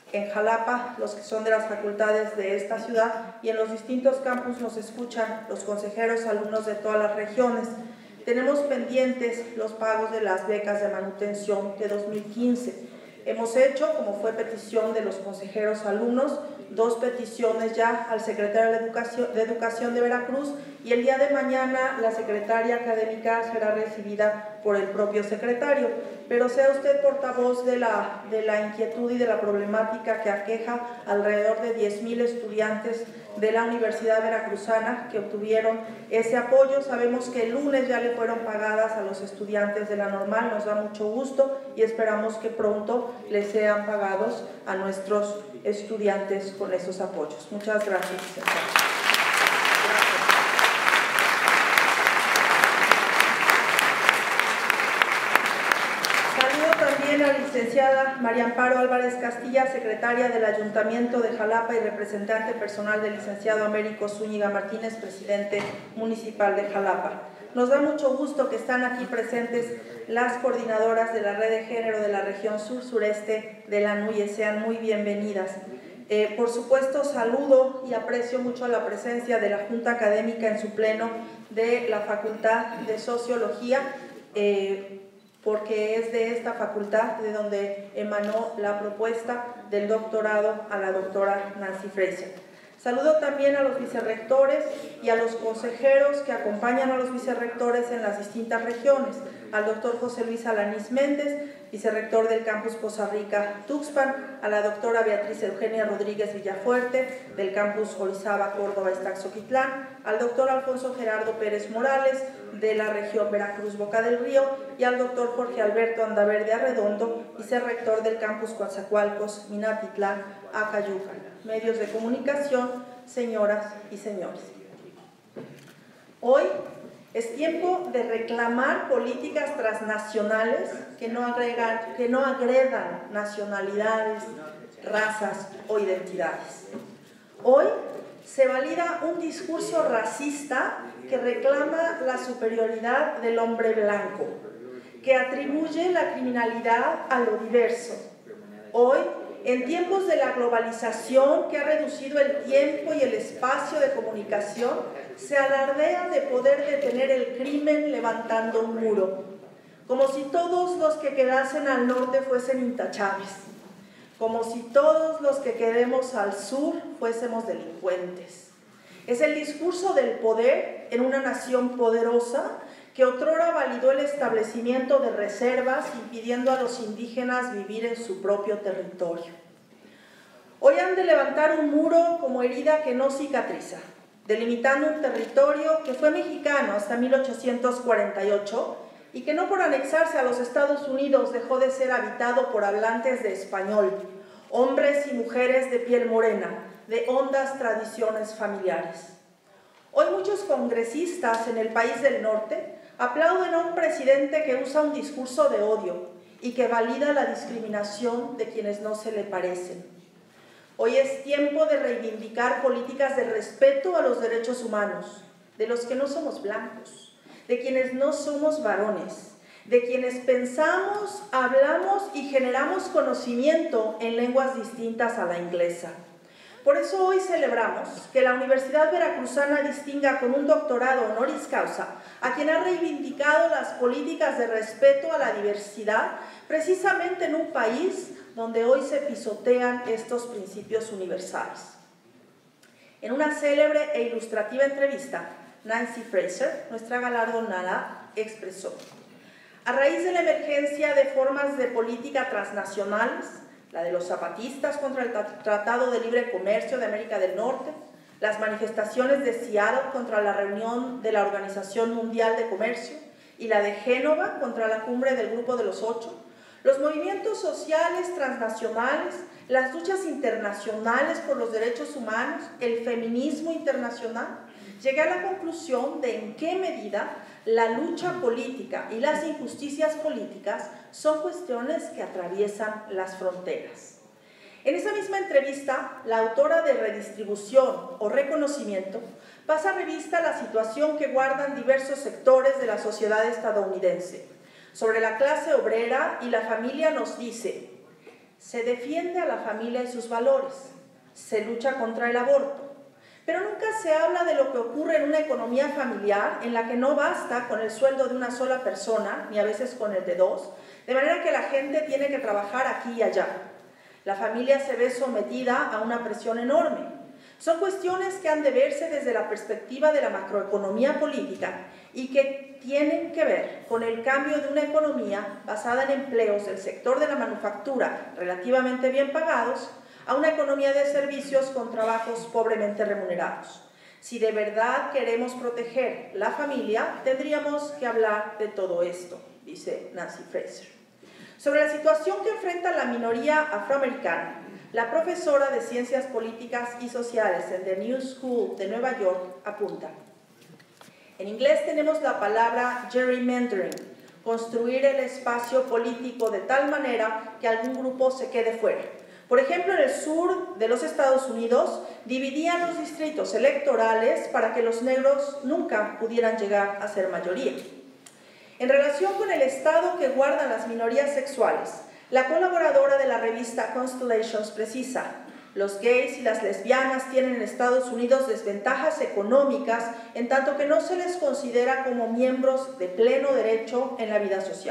en Jalapa, los que son de las facultades de esta ciudad, y en los distintos campus nos escuchan los consejeros, alumnos de todas las regiones. Tenemos pendientes los pagos de las becas de manutención de 2015. Hemos hecho, como fue petición de los consejeros alumnos, 2 peticiones ya al secretario de Educación de Veracruz, y el día de mañana la secretaria académica será recibida por el propio secretario. Pero sea usted portavoz de la inquietud y de la problemática que aqueja alrededor de 10,000 estudiantes de la Universidad Veracruzana que obtuvieron ese apoyo. Sabemos que el lunes ya le fueron pagadas a los estudiantes de la normal, nos da mucho gusto y esperamos que pronto les sean pagados a nuestros estudiantes con esos apoyos. Muchas gracias. También a la licenciada María Amparo Álvarez Castilla, secretaria del Ayuntamiento de Jalapa y representante personal del licenciado Américo Zúñiga Martínez, presidente municipal de Jalapa. Nos da mucho gusto que están aquí presentes las coordinadoras de la Red de Género de la región sur-sureste de la NUYE. Sean muy bienvenidas. Por supuesto, saludo y aprecio mucho la presencia de la Junta Académica en su pleno de la Facultad de Sociología, porque es de esta facultad de donde emanó la propuesta del doctorado a la doctora Nancy Fraser. Saludo también a los vicerrectores y a los consejeros que acompañan a los vicerrectores en las distintas regiones, al doctor José Luis Alanís Méndez, vicerrector del campus Poza Rica Tuxpan, a la doctora Beatriz Eugenia Rodríguez Villafuerte, del campus Orizaba Córdoba Iztaxoquitlán, al doctor Alfonso Gerardo Pérez Morales, de la región Veracruz Boca del Río, y al doctor Jorge Alberto Andaverde Arredondo, vicerrector del campus Coatzacoalcos, Minatitlán, Acayucan. Medios de comunicación, señoras y señores. Hoy es tiempo de reclamar políticas transnacionales que no agredan nacionalidades, razas o identidades. Hoy se valida un discurso racista que reclama la superioridad del hombre blanco, que atribuye la criminalidad a lo diverso. Hoy, en tiempos de la globalización que ha reducido el tiempo y el espacio de comunicación, se alardea de poder detener el crimen levantando un muro, como si todos los que quedasen al norte fuesen intachables, como si todos los que quedemos al sur fuésemos delincuentes. Es el discurso del poder en una nación poderosa que otrora validó el establecimiento de reservas, impidiendo a los indígenas vivir en su propio territorio. Hoy han de levantar un muro como herida que no cicatriza, delimitando un territorio que fue mexicano hasta 1848 y que no por anexarse a los Estados Unidos dejó de ser habitado por hablantes de español, hombres y mujeres de piel morena, de hondas tradiciones familiares. Hoy muchos congresistas en el país del norte aplauden a un presidente que usa un discurso de odio y que valida la discriminación de quienes no se le parecen. Hoy es tiempo de reivindicar políticas de respeto a los derechos humanos, de los que no somos blancos, de quienes no somos varones, de quienes pensamos, hablamos y generamos conocimiento en lenguas distintas a la inglesa. Por eso hoy celebramos que la Universidad Veracruzana distinga con un doctorado honoris causa a quien ha reivindicado las políticas de respeto a la diversidad, precisamente en un país donde hoy se pisotean estos principios universales. En una célebre e ilustrativa entrevista, Nancy Fraser, nuestra galardonada, expresó: a raíz de la emergencia de formas de política transnacionales, la de los zapatistas contra el Tratado de Libre Comercio de América del Norte, las manifestaciones de Seattle contra la reunión de la Organización Mundial de Comercio y la de Génova contra la cumbre del Grupo de los Ocho, los movimientos sociales transnacionales, las luchas internacionales por los derechos humanos, el feminismo internacional, llegué a la conclusión de en qué medida la lucha política y las injusticias políticas son cuestiones que atraviesan las fronteras. En esa misma entrevista, la autora de Redistribución o Reconocimiento pasa revista a la situación que guardan diversos sectores de la sociedad estadounidense. Sobre la clase obrera y la familia nos dice: Se defiende a la familia y sus valores, se lucha contra el aborto, pero nunca se habla de lo que ocurre en una economía familiar en la que no basta con el sueldo de una sola persona, ni a veces con el de dos, de manera que la gente tiene que trabajar aquí y allá. La familia se ve sometida a una presión enorme. Son cuestiones que han de verse desde la perspectiva de la macroeconomía política y que tienen que ver con el cambio de una economía basada en empleos del sector de la manufactura relativamente bien pagados a una economía de servicios con trabajos pobremente remunerados. Si de verdad queremos proteger la familia, tendríamos que hablar de todo esto, dice Nancy Fraser. Sobre la situación que enfrenta la minoría afroamericana, la profesora de Ciencias Políticas y Sociales en The New School de Nueva York apunta: en inglés tenemos la palabra gerrymandering, construir el espacio político de tal manera que algún grupo se quede fuera. Por ejemplo, en el sur de los Estados Unidos dividían los distritos electorales para que los negros nunca pudieran llegar a ser mayoría. En relación con el estado que guardan las minorías sexuales, la colaboradora de la revista Constellations precisa: los gays y las lesbianas tienen en Estados Unidos desventajas económicas en tanto que no se les considera como miembros de pleno derecho en la vida social.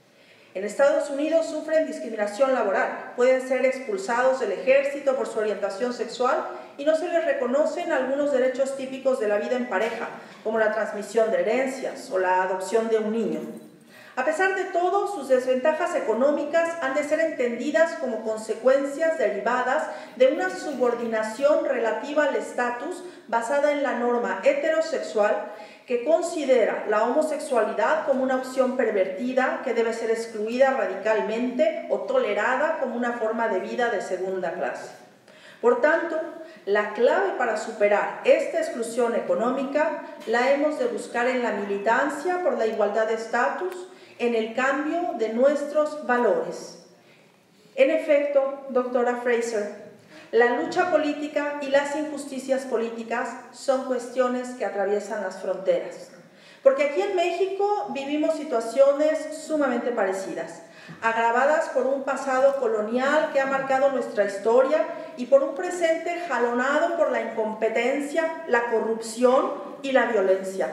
En Estados Unidos sufren discriminación laboral, pueden ser expulsados del ejército por su orientación sexual y no se les reconocen algunos derechos típicos de la vida en pareja, como la transmisión de herencias o la adopción de un niño. A pesar de todo, sus desventajas económicas han de ser entendidas como consecuencias derivadas de una subordinación relativa al estatus basada en la norma heterosexual que considera la homosexualidad como una opción pervertida que debe ser excluida radicalmente o tolerada como una forma de vida de segunda clase. Por tanto, la clave para superar esta exclusión económica la hemos de buscar en la militancia por la igualdad de estatus, en el cambio de nuestros valores. En efecto, doctora Fraser, la lucha política y las injusticias políticas son cuestiones que atraviesan las fronteras. Porque aquí en México vivimos situaciones sumamente parecidas, agravadas por un pasado colonial que ha marcado nuestra historia y por un presente jalonado por la incompetencia, la corrupción y la violencia.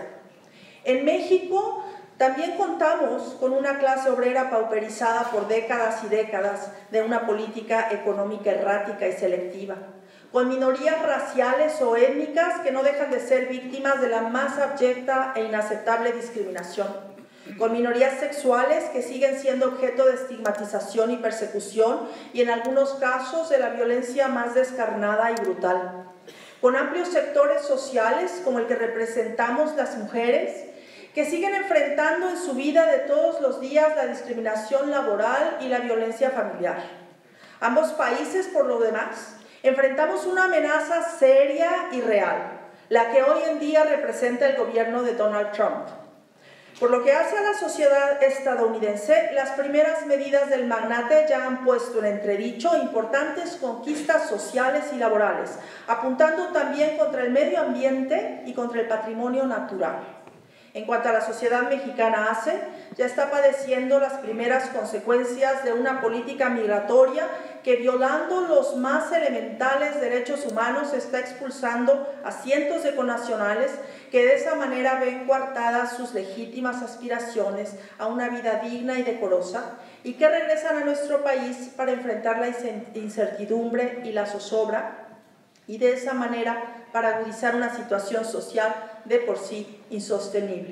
En México también contamos con una clase obrera pauperizada por décadas y décadas de una política económica errática y selectiva, con minorías raciales o étnicas que no dejan de ser víctimas de la más abyecta e inaceptable discriminación, con minorías sexuales que siguen siendo objeto de estigmatización y persecución y en algunos casos de la violencia más descarnada y brutal, con amplios sectores sociales como el que representamos las mujeres, que siguen enfrentando en su vida de todos los días la discriminación laboral y la violencia familiar. Ambos países, por lo demás, enfrentamos una amenaza seria y real, la que hoy en día representa el gobierno de Donald Trump. Por lo que hace a la sociedad estadounidense, las primeras medidas del magnate ya han puesto en entredicho importantes conquistas sociales y laborales, apuntando también contra el medio ambiente y contra el patrimonio natural. En cuanto a la sociedad mexicana ya está padeciendo las primeras consecuencias de una política migratoria que, violando los más elementales derechos humanos, está expulsando a cientos de connacionales que de esa manera ven coartadas sus legítimas aspiraciones a una vida digna y decorosa y que regresan a nuestro país para enfrentar la incertidumbre y la zozobra y de esa manera para agudizar una situación social de por sí insostenible.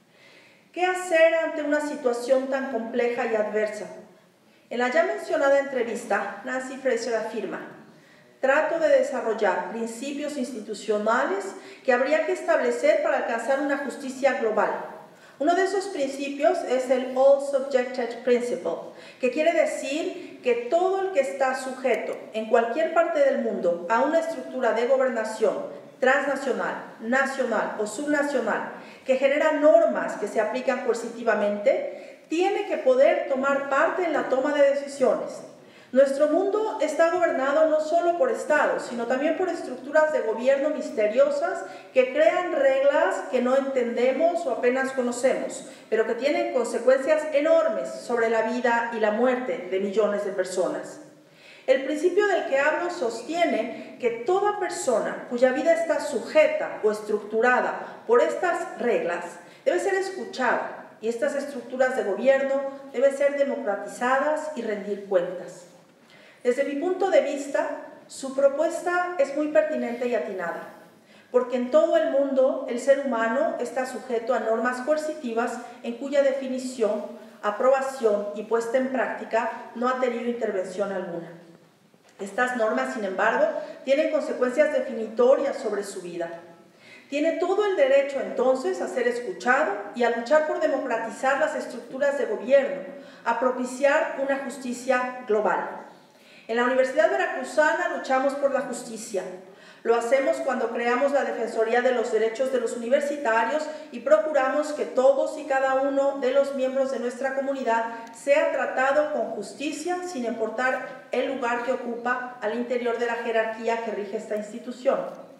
¿Qué hacer ante una situación tan compleja y adversa? En la ya mencionada entrevista, Nancy Fraser afirma: trato de desarrollar principios institucionales que habría que establecer para alcanzar una justicia global. Uno de esos principios es el All Subjected Principle, que quiere decir que todo el que está sujeto en cualquier parte del mundo a una estructura de gobernación transnacional, nacional o subnacional que genera normas que se aplican coercitivamente, tiene que poder tomar parte en la toma de decisiones. Nuestro mundo está gobernado no solo por estados, sino también por estructuras de gobierno misteriosas que crean reglas que no entendemos o apenas conocemos, pero que tienen consecuencias enormes sobre la vida y la muerte de millones de personas. El principio del que hablo sostiene que toda persona cuya vida está sujeta o estructurada por estas reglas debe ser escuchada y estas estructuras de gobierno deben ser democratizadas y rendir cuentas. Desde mi punto de vista, su propuesta es muy pertinente y atinada, porque en todo el mundo el ser humano está sujeto a normas coercitivas en cuya definición, aprobación y puesta en práctica no ha tenido intervención alguna. Estas normas, sin embargo, tienen consecuencias definitorias sobre su vida. Tiene todo el derecho, entonces, a ser escuchado y a luchar por democratizar las estructuras de gobierno, a propiciar una justicia global. En la Universidad Veracruzana luchamos por la justicia. Lo hacemos cuando creamos la Defensoría de los Derechos de los Universitarios y procuramos que todos y cada uno de los miembros de nuestra comunidad sea tratado con justicia sin importar el lugar que ocupa al interior de la jerarquía que rige esta institución.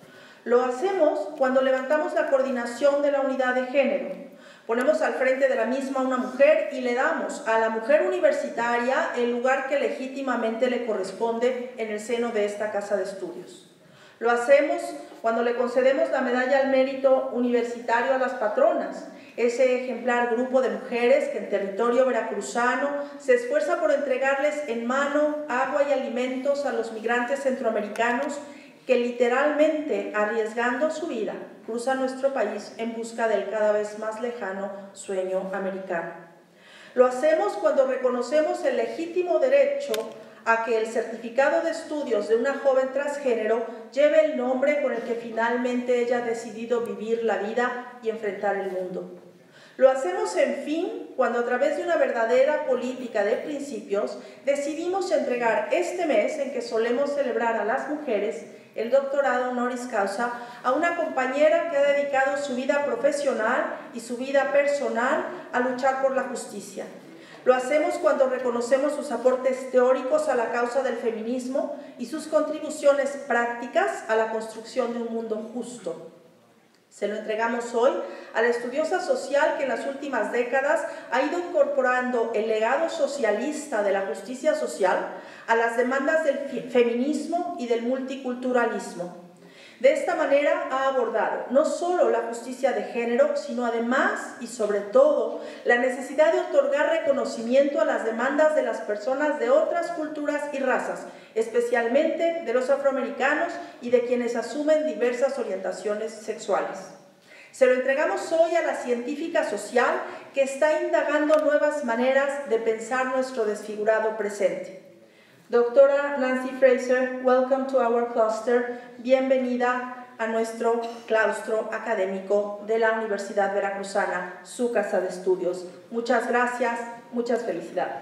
Lo hacemos cuando levantamos la coordinación de la unidad de género. Ponemos al frente de la misma una mujer y le damos a la mujer universitaria el lugar que legítimamente le corresponde en el seno de esta casa de estudios. Lo hacemos cuando le concedemos la medalla al mérito universitario a las patronas, ese ejemplar grupo de mujeres que en territorio veracruzano se esfuerza por entregarles en mano agua y alimentos a los migrantes centroamericanos que literalmente, arriesgando su vida, cruzan nuestro país en busca del cada vez más lejano sueño americano. Lo hacemos cuando reconocemos el legítimo derecho a que el certificado de estudios de una joven transgénero lleve el nombre con el que finalmente ella ha decidido vivir la vida y enfrentar el mundo. Lo hacemos, en fin, cuando a través de una verdadera política de principios decidimos entregar este mes en que solemos celebrar a las mujeres el doctorado honoris causa a una compañera que ha dedicado su vida profesional y su vida personal a luchar por la justicia. Lo hacemos cuando reconocemos sus aportes teóricos a la causa del feminismo y sus contribuciones prácticas a la construcción de un mundo justo. Se lo entregamos hoy a la estudiosa social que en las últimas décadas ha ido incorporando el legado socialista de la justicia social a las demandas del feminismo y del multiculturalismo. De esta manera ha abordado no solo la justicia de género, sino además y sobre todo la necesidad de otorgar reconocimiento a las demandas de las personas de otras culturas y razas, especialmente de los afroamericanos y de quienes asumen diversas orientaciones sexuales. Se lo entregamos hoy a la científica social que está indagando nuevas maneras de pensar nuestro desfigurado presente. Doctora Nancy Fraser, welcome to our cluster. Bienvenida a nuestro claustro académico de la Universidad Veracruzana, su casa de estudios. Muchas gracias, muchas felicidades.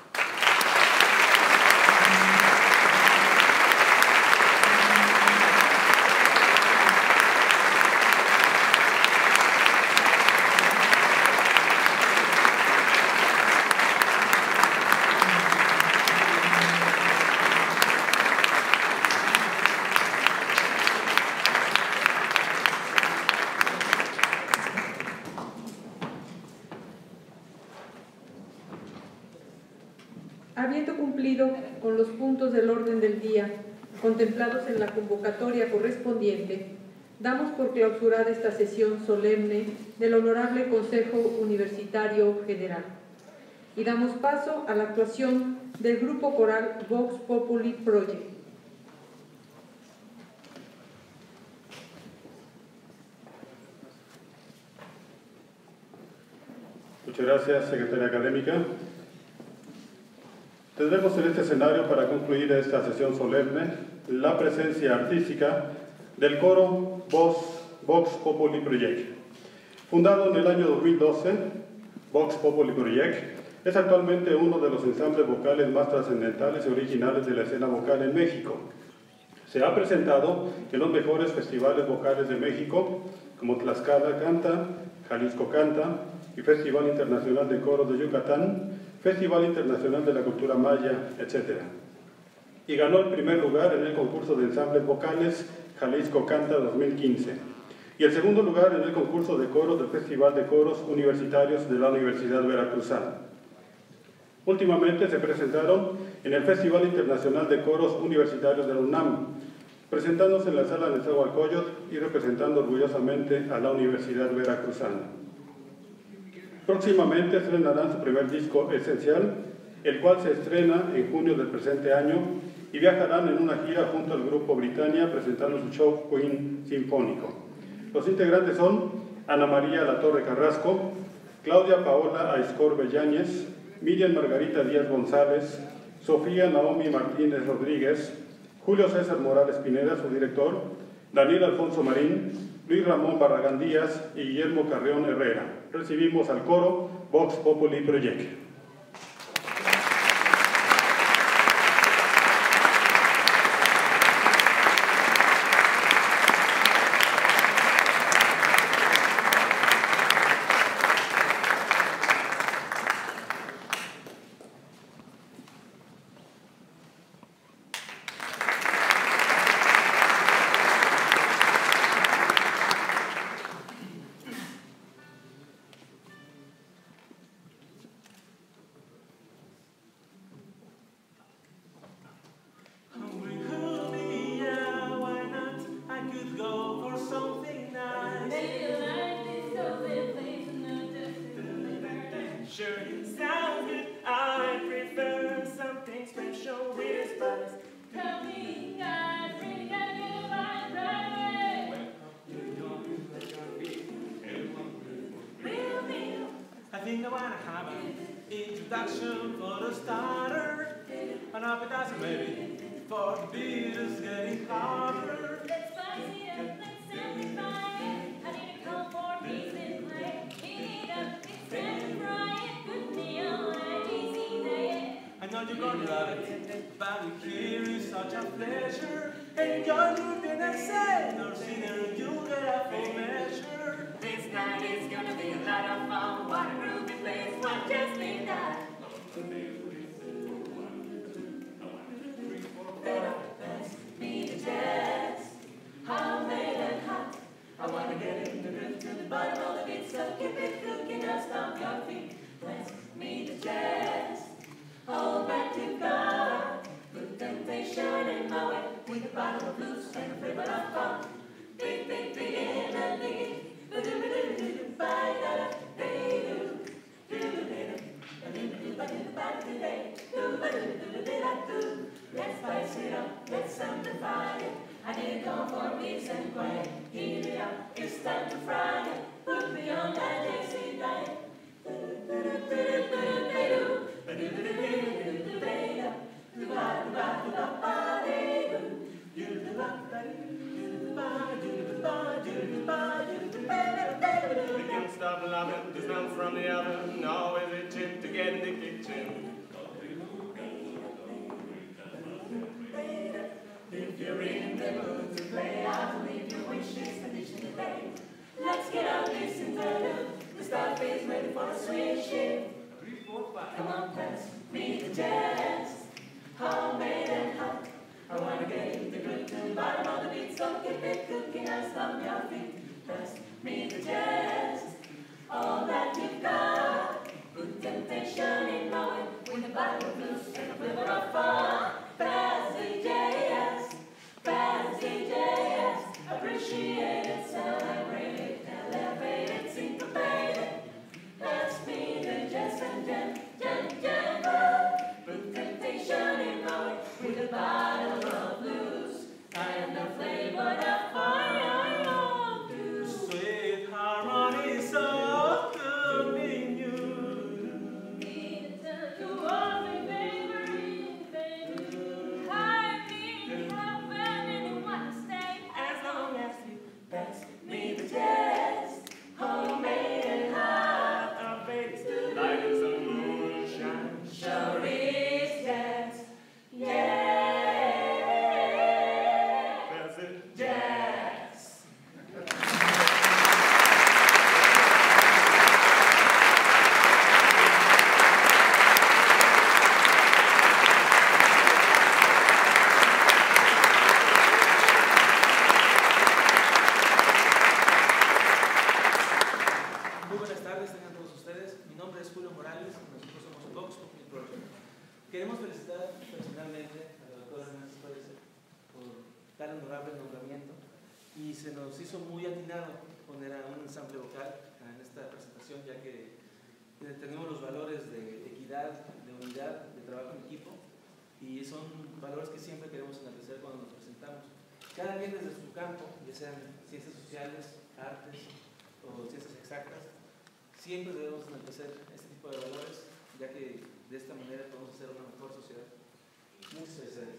Habiendo cumplido con los puntos del orden del día contemplados en la convocatoria correspondiente, damos por clausurada esta sesión solemne del Honorable Consejo Universitario General y damos paso a la actuación del grupo coral Vox Populi Project. Muchas gracias, secretaria académica. Tendremos en este escenario, para concluir esta sesión solemne, la presencia artística del coro Vox Populi Project. Fundado en el año 2012, Vox Populi Project es actualmente uno de los ensambles vocales más trascendentales y originales de la escena vocal en México. Se ha presentado en los mejores festivales vocales de México, como Tlaxcala Canta, Jalisco Canta y Festival Internacional de Coros de Yucatán, Festival Internacional de la Cultura Maya, etc. Y ganó el primer lugar en el concurso de ensambles vocales Jalisco Canta 2015 y el segundo lugar en el concurso de coros del Festival de Coros Universitarios de la Universidad Veracruzana. Últimamente se presentaron en el Festival Internacional de Coros Universitarios de la UNAM, presentándose en la sala de Nezahualcóyotl y representando orgullosamente a la Universidad Veracruzana. Próximamente estrenarán su primer disco Esencial, el cual se estrena en junio del presente año, y viajarán en una gira junto al grupo Britannia presentando su show Queen Sinfónico. Los integrantes son Ana María Latorre Carrasco, Claudia Paola Aizcorbe Yáñez, Miriam Margarita Díaz González, Sofía Naomi Martínez Rodríguez, Julio César Morales Pineda, su director, Daniel Alfonso Marín, Luis Ramón Barragán Díaz y Guillermo Carreón Herrera. Recibimos al coro Vox Populi Project. Sweet harmony. se nos hizo muy atinado poner a un ensamble vocal en esta presentación, ya que tenemos los valores de equidad, de unidad, de trabajo en equipo, y son valores que siempre queremos enaltecer cuando nos presentamos. Cada quien desde su campo, ya sean ciencias sociales, artes o ciencias exactas, siempre debemos enaltecer este tipo de valores, ya que de esta manera podemos hacer una mejor sociedad. Muchas gracias.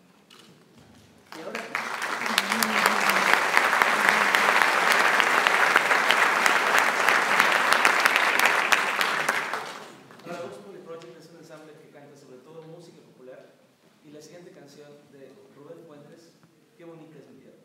Y ahora... es un ensamble que canta sobre todo música popular, y la siguiente canción de Rubén Fuentes, Qué bonita es mi tierra.